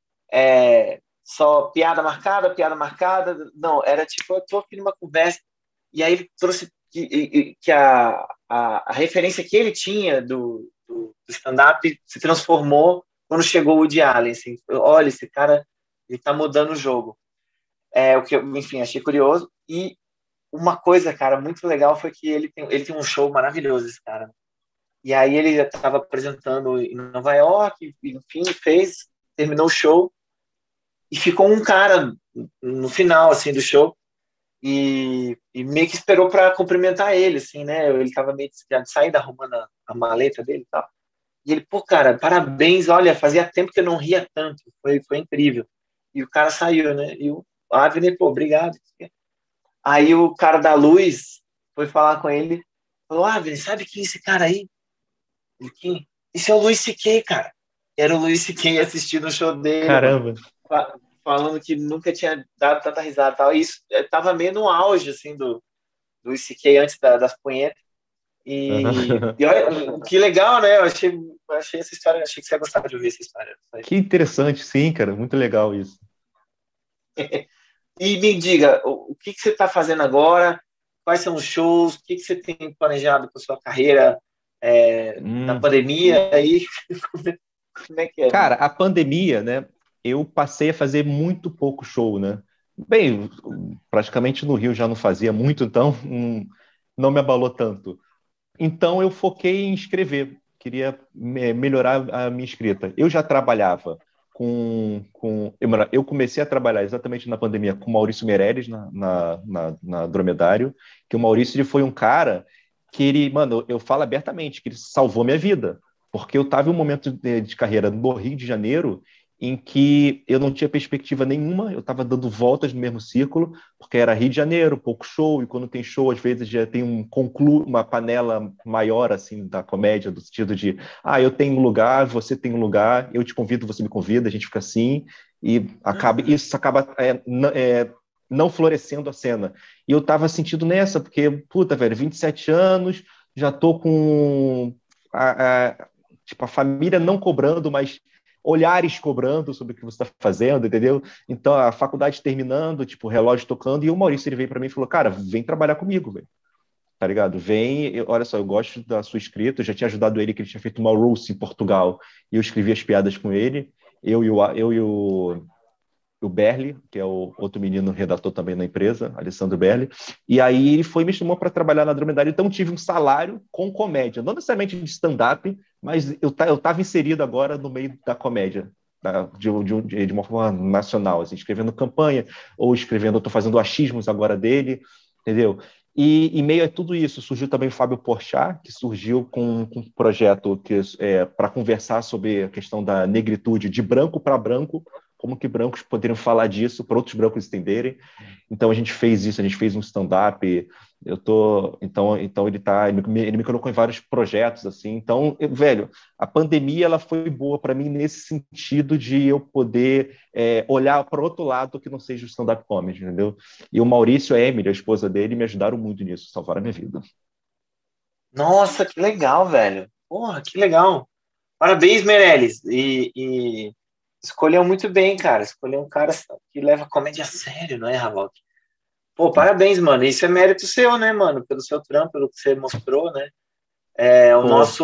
só piada marcada, não, era tipo, eu tô aqui numa conversa, e aí ele trouxe que a referência que ele tinha do stand-up se transformou quando chegou o Woody Allen, assim, olha, esse cara, ele tá mudando o jogo. O que eu, enfim, achei curioso, e uma coisa, cara, muito legal foi que ele tem um show maravilhoso, esse cara. E aí ele estava apresentando em Nova York, enfim, terminou o show, e ficou um cara no final, assim, do show, e meio que esperou para cumprimentar ele, assim, né? Ele estava meio de saída, arrumando a maleta dele e tal. E ele, pô, cara, parabéns, olha, fazia tempo que eu não ria tanto, foi incrível. E o cara saiu, né? E o Avner, pô, obrigado. Aí o cara da luz foi falar com ele, falou, Avner, sabe quem é esse cara aí? Ele, quem? Esse é o Luis C.K., cara. Era o Luis C.K. assistindo o show dele, mano. Caramba. Falando que nunca tinha dado tanta risada e tal. E isso tava meio no auge, assim, do ICK antes das punhetas. Aham. E olha, que legal, né? Eu achei essa história, achei que você ia gostar de ouvir essa história. Que interessante, sim, cara. Muito legal isso. E me diga, o que que você está fazendo agora? Quais são os shows? O que que você tem planejado para sua carreira na Hum. pandemia? Aí, como é que é, Cara, mano? a pandemia, né? Eu passei a fazer muito pouco show, né? Bem, praticamente no Rio já não fazia muito, então não me abalou tanto. Então eu foquei em escrever, queria melhorar a minha escrita. Eu já trabalhava eu comecei a trabalhar exatamente na pandemia com o Maurício Meirelles na Dromedário, que o Maurício ele foi um cara que ele, mano, eu falo abertamente, que ele salvou minha vida, porque eu estava em um momento de carreira no Rio de Janeiro em que eu não tinha perspectiva nenhuma, eu estava dando voltas no mesmo círculo, porque era Rio de Janeiro, pouco show, e quando tem show, às vezes já tem uma panela maior, assim, da comédia, do sentido de, eu tenho um lugar, você tem um lugar, eu te convido, você me convida, a gente fica assim, e isso acaba não florescendo a cena. E eu estava sentindo nessa, porque, puta, velho, 27 anos, já tô com tipo, a família não cobrando, mas olhares cobrando sobre o que você está fazendo, entendeu? Então, a faculdade terminando, tipo, o relógio tocando, e o Maurício, ele veio para mim e falou, cara, vem trabalhar comigo, velho. Tá ligado? Olha só, eu gosto da sua escrita, eu já tinha ajudado ele, que ele tinha feito uma roast em Portugal, e eu escrevi as piadas com ele, eu e o Berli, que é o outro menino redator também na empresa, Alessandro Berli, e aí ele me chamou para trabalhar na Dromedário, então tive um salário com comédia, não necessariamente de stand-up, mas eu estava inserido agora no meio da comédia, de uma forma nacional, assim, escrevendo campanha, ou escrevendo, eu estou fazendo achismos agora dele, entendeu? E em meio a tudo isso, surgiu também o Fábio Porchat, que surgiu com um projeto para conversar sobre a questão da negritude de branco para branco, como que brancos poderiam falar disso para outros brancos entenderem. Então a gente fez isso, a gente fez um stand-up. Então ele me colocou em vários projetos assim. Então, velho, a pandemia ela foi boa para mim nesse sentido de eu poder olhar para o outro lado que não seja o stand-up comedy, entendeu? E o Maurício e a Emily, a esposa dele, me ajudaram muito nisso, salvaram a minha vida. Nossa, que legal, velho. Porra, que legal. Parabéns, Meirelles. E escolheu muito bem, cara. Escolheu um cara que leva a comédia a sério, não é, Raval? Pô, parabéns, mano. Isso é mérito seu, né, mano? Pelo seu trampo, pelo que você mostrou, né? O Pô,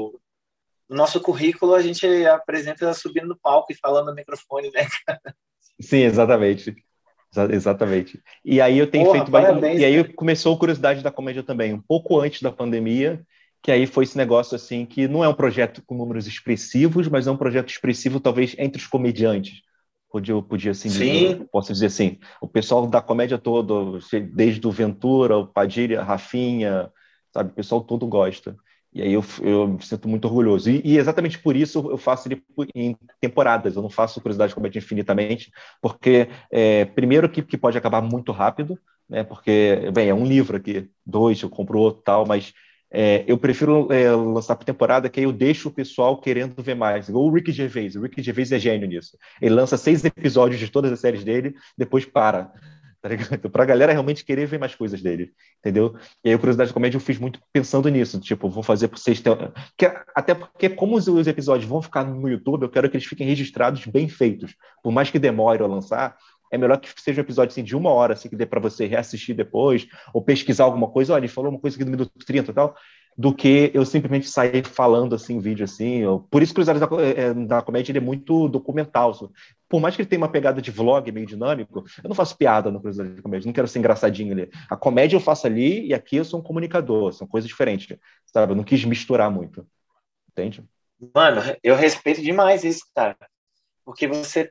nosso currículo a gente apresenta subindo no palco e falando no microfone, né? sim, exatamente. Exatamente. E aí eu tenho Porra, feito. E parabéns, aí cara. começou a curiosidade da comédia também, um pouco antes da pandemia, que aí foi esse negócio assim, que não é um projeto com números expressivos, mas é um projeto expressivo talvez entre os comediantes. Eu podia assim dizer, eu Sim, posso dizer assim, o pessoal da comédia todo, desde o Ventura, o Padilha, Rafinha, sabe, o pessoal todo gosta. E aí eu me sinto muito orgulhoso. E exatamente por isso eu faço ele em temporadas, eu não faço Curiosidade de Comédia infinitamente, porque primeiro que pode acabar muito rápido, né? Porque, bem, é um livro aqui, dois, eu compro outro tal, mas eu prefiro lançar por temporada, que aí eu deixo o pessoal querendo ver mais. Igual o Ricky Gervais. O Ricky Gervais é gênio nisso. Ele lança 6 episódios de todas as séries dele, depois para. Tá ligado? Então, pra galera realmente querer ver mais coisas dele, entendeu? E aí, o Curiosidade de Comédia eu fiz muito pensando nisso. Tipo, vou fazer por vocês. Até porque, como os episódios vão ficar no YouTube, eu quero que eles fiquem registrados bem feitos. Por mais que demore a lançar, é melhor que seja um episódio assim, de 1 hora, assim, que dê para você reassistir depois, ou pesquisar alguma coisa. Olha, ele falou uma coisa aqui no minuto 30 e tal, do que eu simplesmente sair falando assim, vídeo assim. Por isso que o Curiosidade da Comédia ele é muito documental. Por mais que ele tenha uma pegada de vlog meio dinâmico, eu não faço piada no Curiosidade da Comédia, não quero ser engraçadinho ali. A comédia eu faço ali e aqui eu sou um comunicador, são coisas diferentes, sabe? Eu não quis misturar muito, entende? mano, eu respeito demais isso, cara. Porque você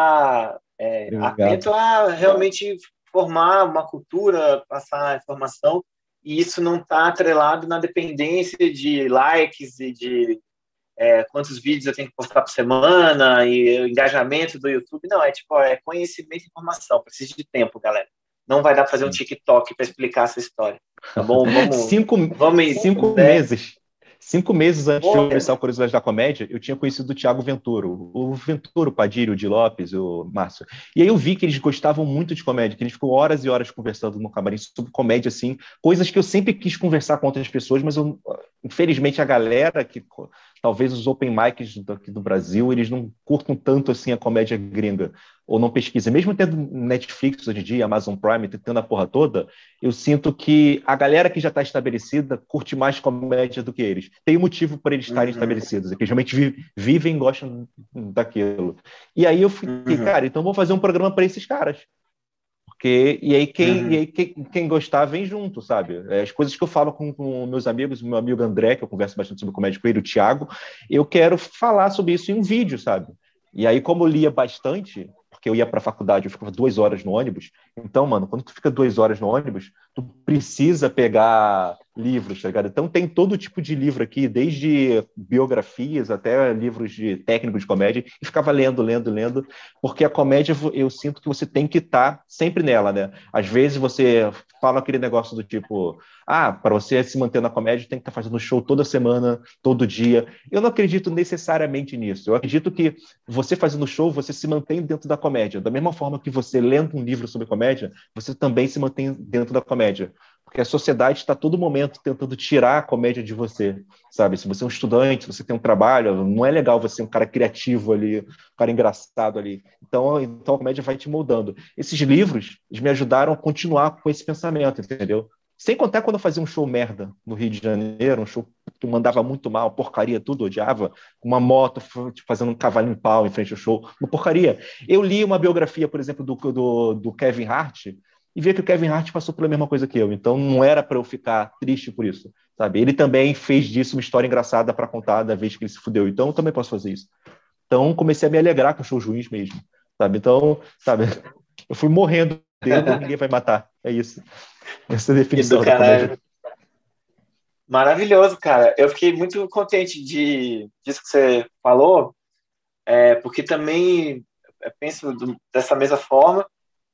tá Obrigado. atento a realmente formar uma cultura, passar informação, e isso não está atrelado na dependência de likes e de quantos vídeos eu tenho que postar por semana e o engajamento do YouTube. Não, é tipo, é conhecimento e informação. Precisa de tempo, galera. Não vai dar para fazer um TikTok para explicar essa história. Tá bom? cinco, Vamos, cinco né? meses. 5 meses antes de eu Pô, começar o Curiosidade da Comédia, eu tinha conhecido o Thiago Ventura, o Ventura, o Padilha, o Di Lopes, o Márcio. E aí eu vi que eles gostavam muito de comédia, que eles ficam horas e horas conversando no camarim sobre comédia, assim, coisas que eu sempre quis conversar com outras pessoas, mas infelizmente a galera, talvez os open mics aqui do Brasil, eles não curtam tanto assim a comédia gringa, ou não pesquisam. Mesmo tendo Netflix hoje em dia, Amazon Prime, tendo a porra toda, eu sinto que a galera que já está estabelecida curte mais comédia do que eles. Tem um motivo para eles estarem uhum, estabelecidos, é que eles realmente vivem e gostam daquilo. E aí eu fiquei, uhum. cara, então vou fazer um programa para esses caras. Quem gostar vem junto, sabe? As coisas que eu falo com meus amigos, meu amigo André, que eu converso bastante sobre comédia com ele, o Thiago, eu quero falar sobre isso em um vídeo, sabe? E aí, como eu lia bastante, porque eu ia para a faculdade, eu ficava 2 horas no ônibus. Então, mano, quando tu fica 2 horas no ônibus, tu precisa pegar livros, tá ligado? Então tem todo tipo de livro aqui, desde biografias até livros de técnicos de comédia, e ficava lendo, lendo, lendo, porque a comédia eu sinto que você tem que estar sempre nela, né? Às vezes você fala aquele negócio do tipo, para você se manter na comédia tem que estar fazendo show toda semana, todo dia. Eu não acredito necessariamente nisso. Eu acredito que você fazendo show, você se mantém dentro da comédia. Da mesma forma que você lendo um livro sobre comédia, você também se mantém dentro da comédia. Porque a sociedade está a todo momento tentando tirar a comédia de você, sabe? Se você é um estudante, se você tem um trabalho, não é legal você ser um cara criativo ali, um cara engraçado ali. Então a comédia vai te moldando. Esses livros, eles me ajudaram a continuar com esse pensamento, entendeu? Sem contar quando eu fazia um show merda no Rio de Janeiro, um show que mandava muito mal, porcaria, tudo, odiava, uma moto fazendo um cavalo em pau em frente ao show, uma porcaria. Eu li uma biografia, por exemplo, do Kevin Hart, e via que o Kevin Hart passou pela mesma coisa que eu, então não era para eu ficar triste por isso, sabe? Ele também fez disso uma história engraçada para contar da vez que ele se fudeu, então eu também posso fazer isso. Então comecei a me alegrar com shows ruins mesmo, sabe? Então, sabe, eu fui morrendo dentro, ninguém vai matar, é isso. Essa é a definição da comédia. Maravilhoso, cara. Eu fiquei muito contente disso que você falou, porque também eu penso dessa mesma forma.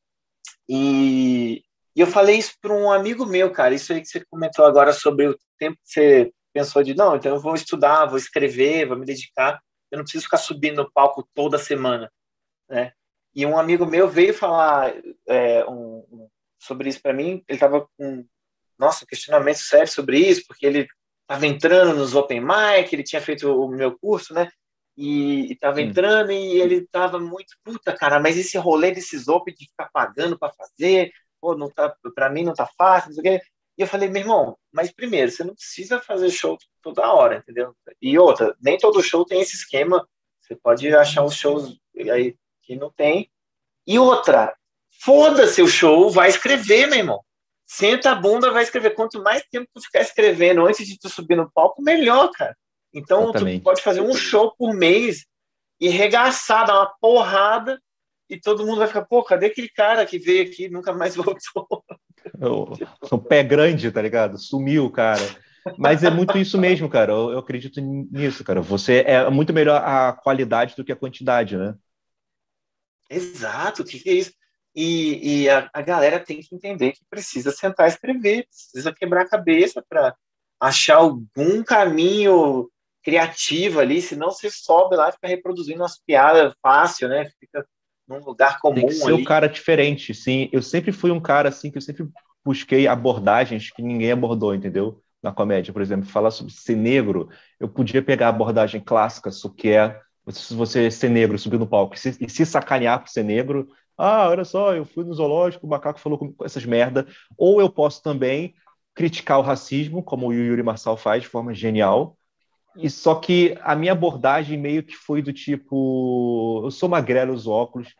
E eu falei isso para um amigo meu, cara. Isso aí que você comentou agora sobre o tempo que você pensou de, não, então eu vou estudar, vou escrever, vou me dedicar. Eu não preciso ficar subindo no palco toda semana, né? E um amigo meu veio falar sobre isso para mim. Ele estava com questionamento sério sobre isso, porque ele estava entrando nos open mic, ele tinha feito o meu curso, né? E estava entrando e ele estava muito, puta, cara, mas esse rolê desses open de ficar pagando para fazer, pô, não tá, para mim não tá fácil, não sei o quê. E eu falei, meu irmão, mas primeiro, você não precisa fazer show toda hora, entendeu? E outra, nem todo show tem esse esquema, você pode achar uns shows aí que não tem. E outra, foda-se o show, vai escrever, meu irmão. Senta a bunda, vai escrever. Quanto mais tempo tu ficar escrevendo antes de tu subir no palco, melhor, cara. Então, Exatamente. tu pode fazer um show por mês e regaçar, dar uma porrada, e todo mundo vai ficar, pô, cadê aquele cara que veio aqui e nunca mais voltou? O pé grande, tá ligado? Sumiu, cara. Mas é muito isso mesmo, cara. Eu acredito nisso, cara. Você é muito melhor a qualidade do que a quantidade, né? Exato, o que é isso? E a galera tem que entender que precisa sentar e escrever, precisa quebrar a cabeça para achar algum caminho criativo ali, senão você sobe lá e fica reproduzindo umas piadas fácil, né? Fica num lugar Tem que comum ser o ali. cara diferente, sim. Eu sempre fui um cara assim que eu sempre busquei abordagens que ninguém abordou, entendeu? Na comédia, por exemplo, falar sobre ser negro, eu podia pegar a abordagem clássica, isso que é você ser negro, subir no palco e se sacanear por ser negro. Olha só, eu fui no zoológico, o macaco falou com essas merda. Ou eu posso também criticar o racismo, como o Yuri Marçal faz de forma genial. E só que a minha abordagem meio que foi do tipo, eu sou magrelo, uso óculos,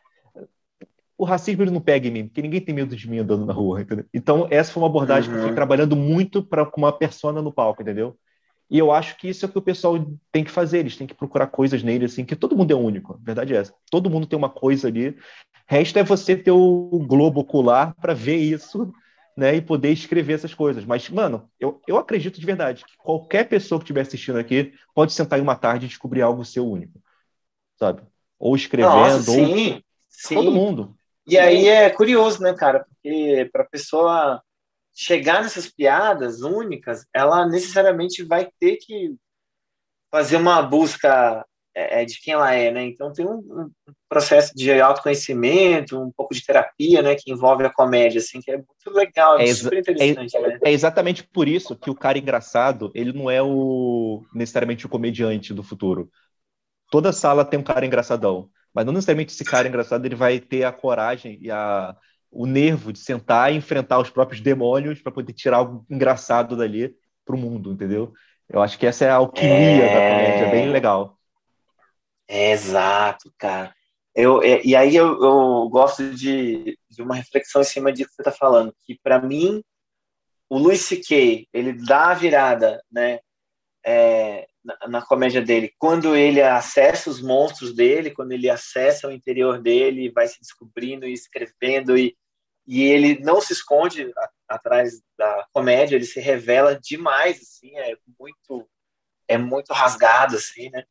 o racismo ele não pega em mim, porque ninguém tem medo de mim andando na rua, entendeu? Então, essa foi uma abordagem que eu fui Uhum. trabalhando muito com uma persona no palco, entendeu? E eu acho que isso é o que o pessoal tem que fazer, eles têm que procurar coisas nele, assim, que todo mundo é único, a verdade é essa. Todo mundo tem uma coisa ali, resta é você ter o globo ocular para ver isso, né, e poder escrever essas coisas. Mas, mano, eu acredito de verdade que qualquer pessoa que estiver assistindo aqui pode sentar em uma tarde e descobrir algo seu único, sabe? Ou Nossa, escrevendo, ou sim, todo sim. mundo. E aí é curioso, né, cara? Porque para a pessoa chegar nessas piadas únicas, ela necessariamente vai ter que fazer uma busca de quem ela é, né? Então tem um processo de autoconhecimento, um pouco de terapia, né, que envolve a comédia, assim, que é muito legal, é É, super interessante, né? é exatamente por isso que o cara engraçado, ele não é necessariamente o comediante do futuro. Toda sala tem um cara engraçadão, mas não necessariamente esse cara engraçado ele vai ter a coragem e o nervo de sentar e enfrentar os próprios demônios para poder tirar algo engraçado dali pro mundo, entendeu? Eu acho que essa é a alquimia da comédia, bem É, legal. é exato, cara. E aí eu gosto de uma reflexão em cima disso que você está falando, que para mim o Louis C.K. ele dá a virada, né, na comédia dele, quando ele acessa os monstros dele, quando ele acessa o interior dele, vai se descobrindo e escrevendo, e ele não se esconde atrás da comédia, ele se revela demais, assim, é muito rasgado, assim, né?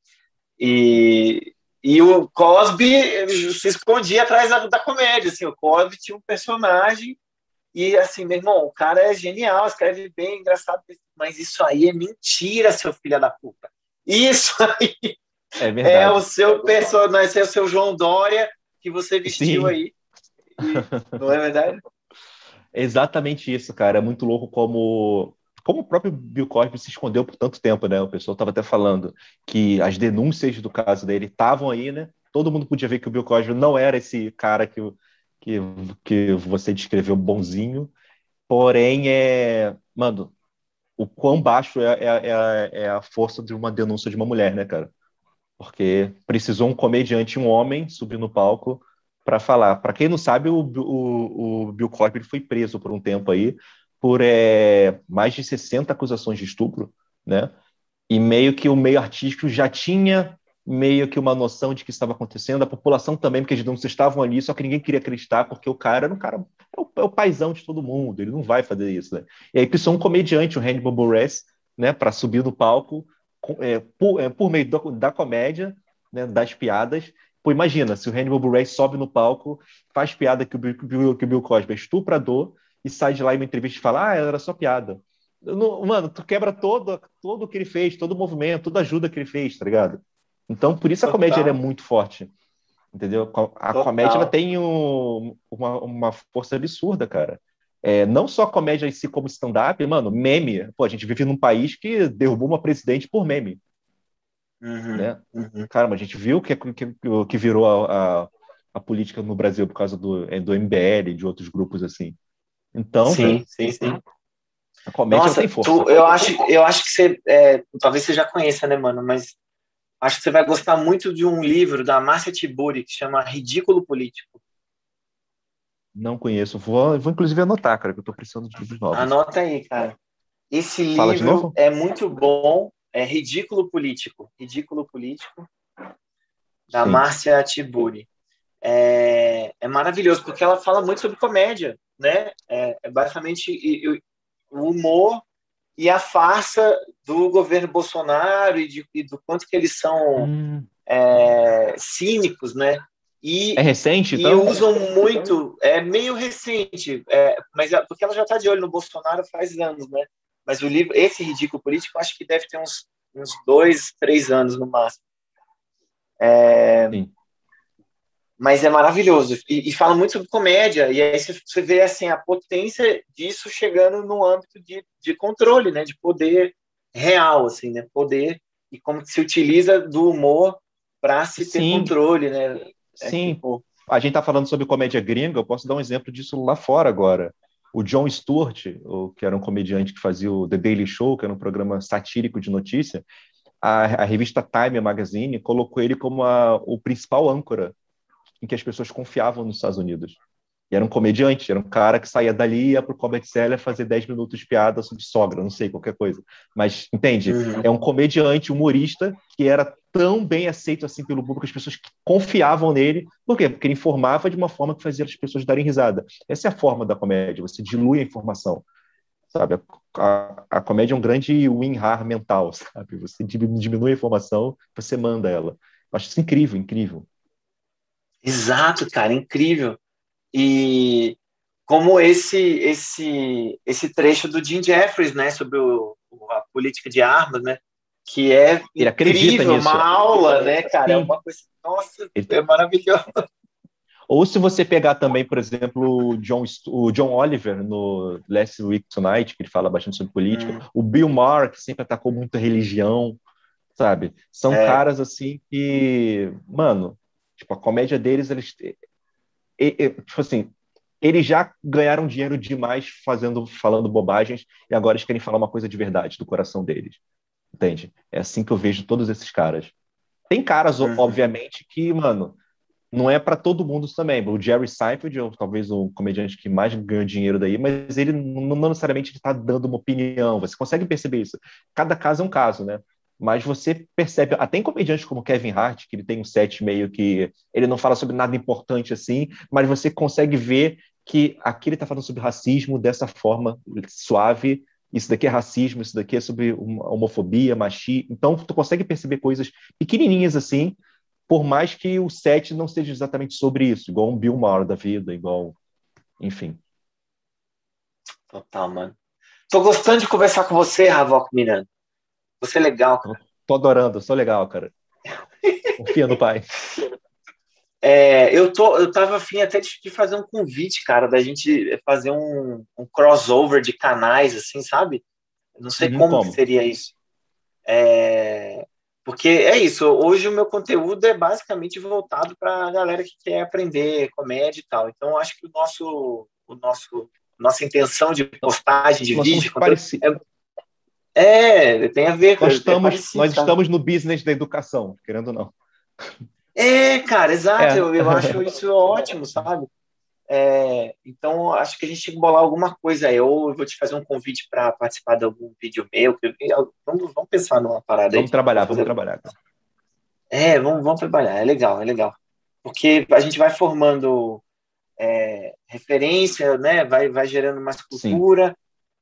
E o Cosby se escondia atrás da comédia, assim, o Cosby tinha um personagem e, assim, meu irmão, o cara é genial, escreve bem, engraçado, mas isso aí é mentira, seu filho da puta. Isso aí É é o verdade. seu personagem, é o seu João Dória que você vestiu Sim, aí. Não é verdade? é exatamente isso, cara. É muito louco como o próprio Bill Cosby se escondeu por tanto tempo, né? O pessoal estava até falando que as denúncias do caso dele estavam aí, né? Todo mundo podia ver que o Bill Cosby não era esse cara que, que você descreveu bonzinho, porém mano, o quão baixo é a força de uma denúncia de uma mulher, né, cara? Porque precisou um comediante, um homem, subir no palco para falar. Para quem não sabe, o Bill Cosby ele foi preso por um tempo aí por mais de 60 acusações de estupro, né? E meio que o meio artístico já tinha meio que uma noção de que estava acontecendo, a população também, porque as denúncias estavam ali, só que ninguém queria acreditar, porque o cara era um cara, é o paizão de todo mundo, ele não vai fazer isso, né? E aí precisou um comediante, o Hannibal Buress, né, para subir no palco por meio da comédia, né, das piadas. Pô, imagina, se o Hannibal Buress sobe no palco, faz piada que o Bill Cosby é estuprador e sai de lá em uma entrevista e fala, era só piada. Mano, tu quebra todo o que ele fez, todo o movimento, toda a ajuda que ele fez, tá ligado? Então, por isso a comédia ela é Total, muito forte, entendeu? A comédia ela total. tem uma força absurda, cara. Não só a comédia em si como stand-up, mano, meme. Pô, a gente vive num país que derrubou uma presidente por meme, Uhum, né? uhum. Cara, mas a gente viu que virou a política no Brasil por causa do MBL e de outros grupos assim. Então, Sim, velho, sim, sim. a comédia ela tem Nossa, força. eu acho que você, talvez você já conheça, né, mano? Mas acho que você vai gostar muito de um livro da Márcia Tiburi que chama Ridículo Político. Não conheço. Vou inclusive anotar, cara, que eu tô precisando de livros novos. Anota aí, cara. Esse Fala de livro novo? é muito bom. É Ridículo Político. Ridículo Político, da Sim. Márcia Tiburi. É maravilhoso, porque ela fala muito sobre comédia, né? Basicamente o humor e a farsa do governo Bolsonaro e do quanto que eles são Hum. cínicos, né? É E, recente, e então? usam muito, meio recente, mas porque ela já está de olho no Bolsonaro faz anos, né? Mas o livro, esse Ridículo Político, eu acho que deve ter uns 2, 3 anos no máximo. Sim. Mas é maravilhoso e fala muito sobre comédia. E aí você vê assim a potência disso chegando no âmbito de controle, né? De poder real, assim, né? Poder e como que se utiliza do humor para se ter Sim, controle, né? sim. Tipo, A gente tá falando sobre comédia gringa, eu posso dar um exemplo disso lá fora agora. O Jon Stewart, que era um comediante que fazia o The Daily Show, que era um programa satírico de notícia, a revista Time Magazine colocou ele como o principal âncora em que as pessoas confiavam nos Estados Unidos. E era um comediante, era um cara que saía dali e ia pro Comedy Cellar fazer 10 minutos de piada sobre sogra, não sei, qualquer coisa. Mas, entende? uhum. É um comediante, humorista, que era tão bem aceito assim pelo público, as pessoas que confiavam nele. Por quê? Porque ele informava de uma forma que fazia as pessoas darem risada. Essa é a forma da comédia, você dilui a informação, sabe? A comédia é um grande win-har mental, sabe? Você diminui a informação, você manda ela. Eu acho isso incrível, incrível. Exato, cara, incrível. E como esse trecho do Jim Jeffries, né, sobre a política de armas, né, que é Ele acredita incrível, uma nisso. aula, né, cara, é Sim. uma coisa, nossa, Ele, é maravilhoso. Ou se você pegar também, por exemplo, o John Oliver no Last Week Tonight, que ele fala bastante sobre política, Hum, o Bill Maher, que sempre atacou muito a religião, sabe? São é, caras assim que, mano, tipo, a comédia deles, tipo assim, eles já ganharam dinheiro demais falando bobagens e agora eles querem falar uma coisa de verdade do coração deles, entende? É assim que eu vejo todos esses caras. Tem caras, uhum, obviamente, que, mano, não é para todo mundo também. O Jerry Seinfeld é talvez o comediante que mais ganhou dinheiro daí, mas ele não necessariamente está dando uma opinião. Você consegue perceber isso. Cada caso é um caso, né? Mas você percebe, até em comediantes como Kevin Hart, que ele tem um set meio que ele não fala sobre nada importante assim, mas você consegue ver que aqui ele está falando sobre racismo dessa forma suave. Isso daqui é racismo, isso daqui é sobre homofobia, machismo. Então, tu consegue perceber coisas pequenininhas assim, por mais que o set não seja exatamente sobre isso, igual um Bill Maher da vida, igual, enfim. Total, mano. Tô gostando de conversar com você, Havok Miranda. Você é legal, cara. Tô adorando, sou legal, cara. Confia no pai. Eu tava afim até de fazer um convite, cara, da gente fazer um crossover de canais, assim, sabe? Não sei como que Como? seria isso. Porque é isso, hoje o meu conteúdo é basicamente voltado para a galera que quer aprender comédia e tal. Então, acho que nossa intenção de postagem de Nós somos vídeo, parecidos. tem a ver com parecido, Nós sabe? estamos no business da educação, querendo ou não. Cara, exato, É. eu acho isso ótimo, sabe? Então, acho que a gente tem que bolar alguma coisa aí. Ou eu vou te fazer um convite para participar de algum vídeo meu. Vamos pensar numa parada aí. Vamos trabalhar. Cara. Vamos trabalhar. É legal, é legal. Porque a gente vai formando referência, né? Vai gerando mais Sim. cultura.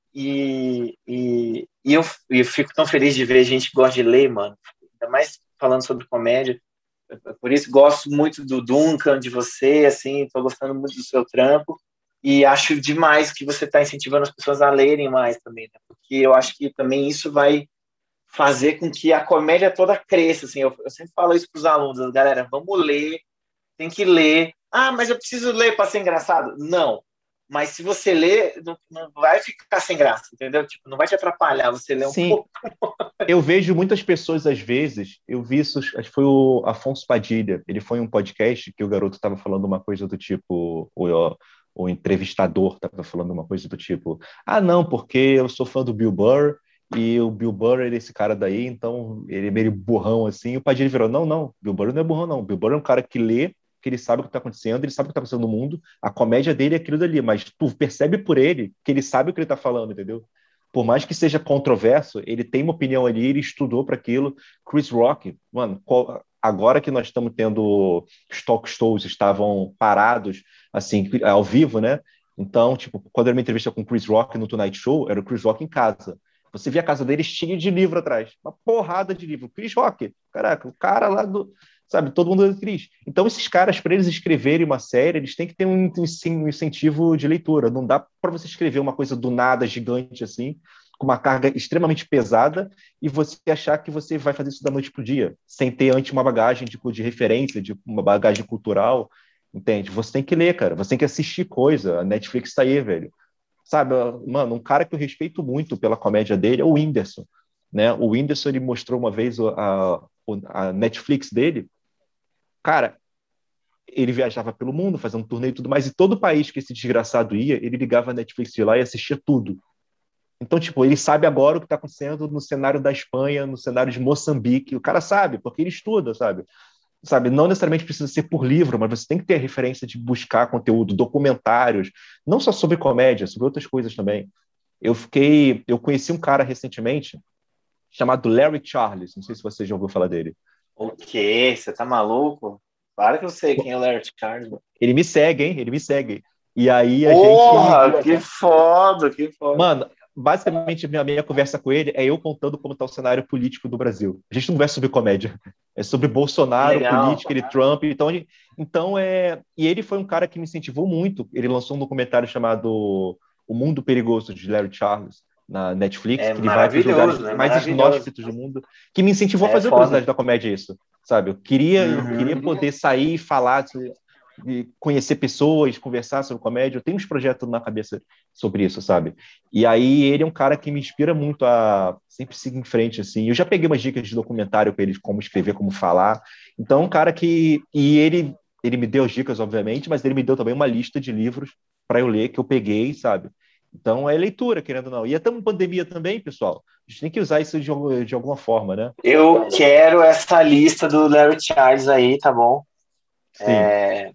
E eu fico tão feliz de ver gente que gosta de ler, mano. Ainda mais falando sobre comédia. Por isso gosto muito do Duncan, de você, assim, estou gostando muito do seu trampo e acho demais que você está incentivando as pessoas a lerem mais também, né? Porque eu acho que também isso vai fazer com que a comédia toda cresça, assim. Eu sempre falo isso para os alunos, galera, vamos ler, tem que ler. Ah, mas eu preciso ler para ser engraçado? Não. Mas se você ler, não vai ficar sem graça, entendeu? Tipo, não vai te atrapalhar você ler um Sim, pouco. eu vejo muitas pessoas, às vezes, eu vi isso, acho que foi o Afonso Padilha, ele foi em um podcast que o garoto estava falando uma coisa do tipo, o entrevistador estava falando uma coisa do tipo, não, porque eu sou fã do Bill Burr, e o Bill Burr ele é esse cara daí, então ele é meio burrão assim, e o Padilha virou, não, Bill Burr não é burrão não, Bill Burr é um cara que lê, que ele sabe o que está acontecendo, ele sabe o que está acontecendo no mundo, a comédia dele é aquilo dali, mas tu percebe por ele que ele sabe o que ele está falando, entendeu? Por mais que seja controverso, ele tem uma opinião ali, ele estudou para aquilo. Chris Rock, mano, agora que nós estamos tendo os talk shows estavam parados, assim, ao vivo, né? Então, tipo, quando era uma entrevista com o Chris Rock no Tonight Show, era o Chris Rock em casa. Você via a casa dele cheia de livro atrás, uma porrada de livro. Chris Rock, caraca, o cara lá do, sabe, todo mundo é Chris. Então, esses caras, para eles escreverem uma série, eles têm que ter um incentivo de leitura. Não dá para você escrever uma coisa do nada gigante assim, com uma carga extremamente pesada, e você achar que você vai fazer isso da noite para o dia, sem ter antes uma bagagem de referência, de uma bagagem cultural, entende? Você tem que ler, cara. Você tem que assistir coisa. A Netflix tá aí, velho. Sabe, mano, um cara que eu respeito muito pela comédia dele é o Whindersson, né? O Whindersson, ele mostrou uma vez a Netflix dele. Cara, ele viajava pelo mundo, fazendo turnê e tudo mais, e todo país que esse desgraçado ia, ele ligava a Netflix de lá e assistia tudo. Então, tipo, ele sabe agora o que está acontecendo no cenário da Espanha, no cenário de Moçambique. O cara sabe, porque ele estuda, sabe? Sabe, não necessariamente precisa ser por livro, mas você tem que ter a referência de buscar conteúdo, documentários, não só sobre comédia, sobre outras coisas também. Eu conheci um cara recentemente chamado Larry Charles, não sei se você já ouviu falar dele. O quê? Você tá maluco? Claro que eu sei quem é o Larry Charles. Ele me segue, hein? Ele me segue. E aí a Porra, gente. que foda, que foda. Mano, basicamente a minha conversa com ele é eu contando como está o cenário político do Brasil. A gente não conversa sobre comédia, é sobre Bolsonaro, Legal. política, ele Trump. E ele foi um cara que me incentivou muito. Ele lançou um documentário chamado O Mundo Perigoso de Larry Charles na Netflix, É que ele vai para os lugares maravilhoso, é mais maravilhoso. inóspitos do mundo, que me incentivou a É fazer a foda. curiosidade da comédia isso, sabe? Eu queria poder sair e falar de conhecer pessoas, conversar sobre comédia. Eu tenho uns projetos na cabeça sobre isso, sabe? E aí ele é um cara que me inspira muito a sempre seguir em frente, assim. Eu já peguei umas dicas de documentário com ele, como escrever, como falar. Então, um cara que... E ele me deu as dicas, obviamente, mas ele me deu também uma lista de livros para eu ler, que eu peguei, sabe? Então, é leitura, querendo ou não. E estamos em pandemia também, pessoal. A gente tem que usar isso de alguma forma, né? Eu quero essa lista do Larry Charles aí, tá bom? Sim.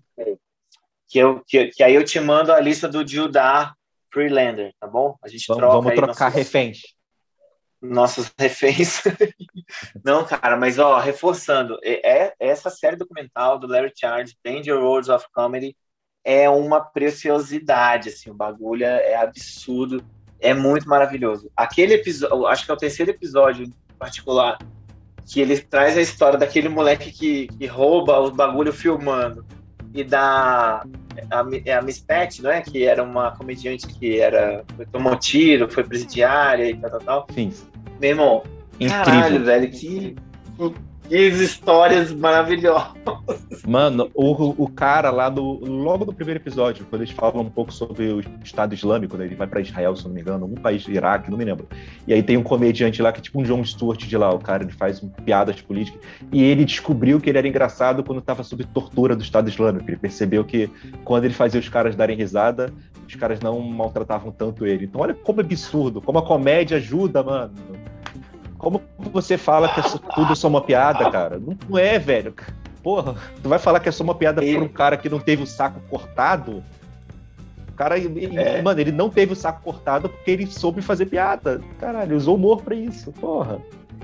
Que aí eu te mando a lista do Judá Freelander, tá bom? A gente troca Vamos aí trocar reféns. nossos reféns. Não, cara, mas reforçando, essa série documental do Larry Charles, Danger Worlds of Comedy, é uma preciosidade, assim, o bagulho é absurdo, é muito maravilhoso. Aquele episódio, acho que é o terceiro episódio em particular, que ele traz a história daquele moleque que rouba os bagulho filmando, e da a Miss Pat, não é? Que era uma comediante que tomou tiro, foi presidiária e tal. Sim. Meu irmão, Incrível. Caralho, velho, que histórias maravilhosas. Mano, o cara lá logo no primeiro episódio, quando eles falam um pouco sobre o Estado Islâmico, né? Ele vai pra Israel, se não me engano, algum país, Iraque, não me lembro. E aí tem um comediante lá que é tipo um Jon Stewart de lá, o cara, ele faz piadas políticas, e ele descobriu que ele era engraçado quando tava sob tortura do Estado Islâmico. Ele percebeu que quando ele fazia os caras darem risada, os caras não maltratavam tanto ele. Então olha como é absurdo, como a comédia ajuda, mano. Como você fala que tudo é só uma piada, cara? Não é, velho. Porra, tu vai falar que é só uma piada por um cara que não teve o saco cortado? O cara, mano, ele não teve o saco cortado porque ele soube fazer piada. Caralho, ele usou humor pra isso, porra.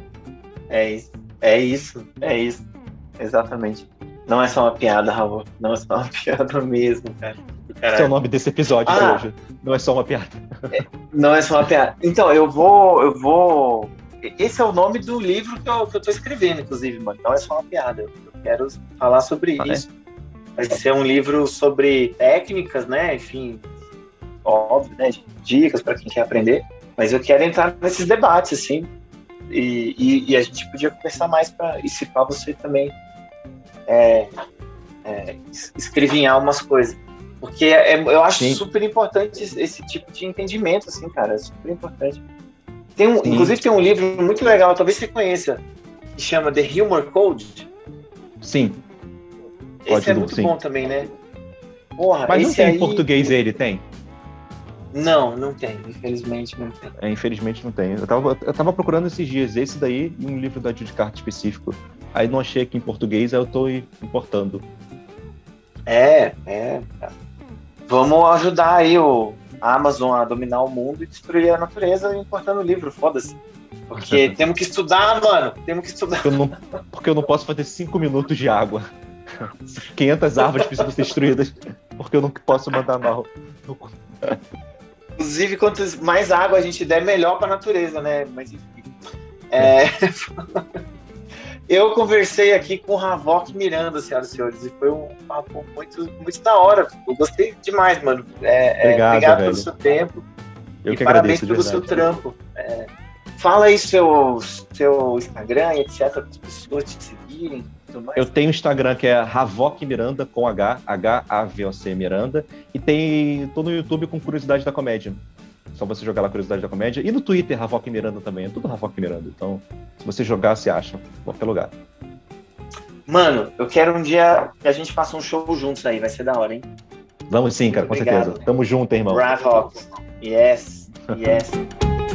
É isso. Exatamente. Não é só uma piada, Raul. Não é só uma piada mesmo, cara. Esse é o nome desse episódio de hoje. Não é só uma piada. Não é só uma piada. Então, eu vou... Esse é o nome do livro que eu tô escrevendo, inclusive, mano. Não é só uma piada. Eu quero falar sobre isso. Vai ser um livro sobre técnicas, né? Enfim, óbvio, né? Dicas para quem quer aprender. Mas eu quero entrar nesses debates, assim. E a gente podia conversar mais para para você também escrevinhar umas coisas. Porque eu acho super importante esse tipo de entendimento, assim, cara. É super importante. Inclusive tem um livro muito legal, talvez você conheça, que chama The Humor Code. Sim. Esse é muito bom também, né? Porra, mas não tem em português ele, tem? Não tem. Infelizmente não tem. Infelizmente não tem. Eu tava procurando esses dias esse daí e um livro da Judy Carter específico. Aí não achei aqui em português, aí eu tô importando. Vamos ajudar aí a Amazon a dominar o mundo e destruir a natureza importando o livro, foda-se. Porque temos que estudar, mano. Porque eu não posso fazer 5 minutos de água. 500 árvores precisam ser destruídas. Porque eu não posso mandar mal. Inclusive, quanto mais água a gente der, melhor pra natureza, né? Mas enfim. Eu conversei aqui com o Havok Miranda, senhoras e senhores, e foi um papo muito, muito da hora. Eu gostei demais, mano. Obrigado pelo seu tempo. Eu que parabéns agradeço, pelo seu trampo. Fala aí seu Instagram, etc., para as pessoas te seguirem. Eu tenho Instagram que é Havok Miranda, com H-A-V-O-C Miranda, e tô no YouTube com Curiosidade da Comédia. Só você jogar lá Curiosidade da Comédia. E no Twitter, Havok Miranda também. É tudo Havok Miranda. Então, se você jogar, você acha. Em qualquer lugar. Mano, eu quero um dia que a gente faça um show juntos aí. Vai ser da hora, hein? Vamos sim, cara, com certeza. Tamo junto, hein, irmão. Havok. Yes.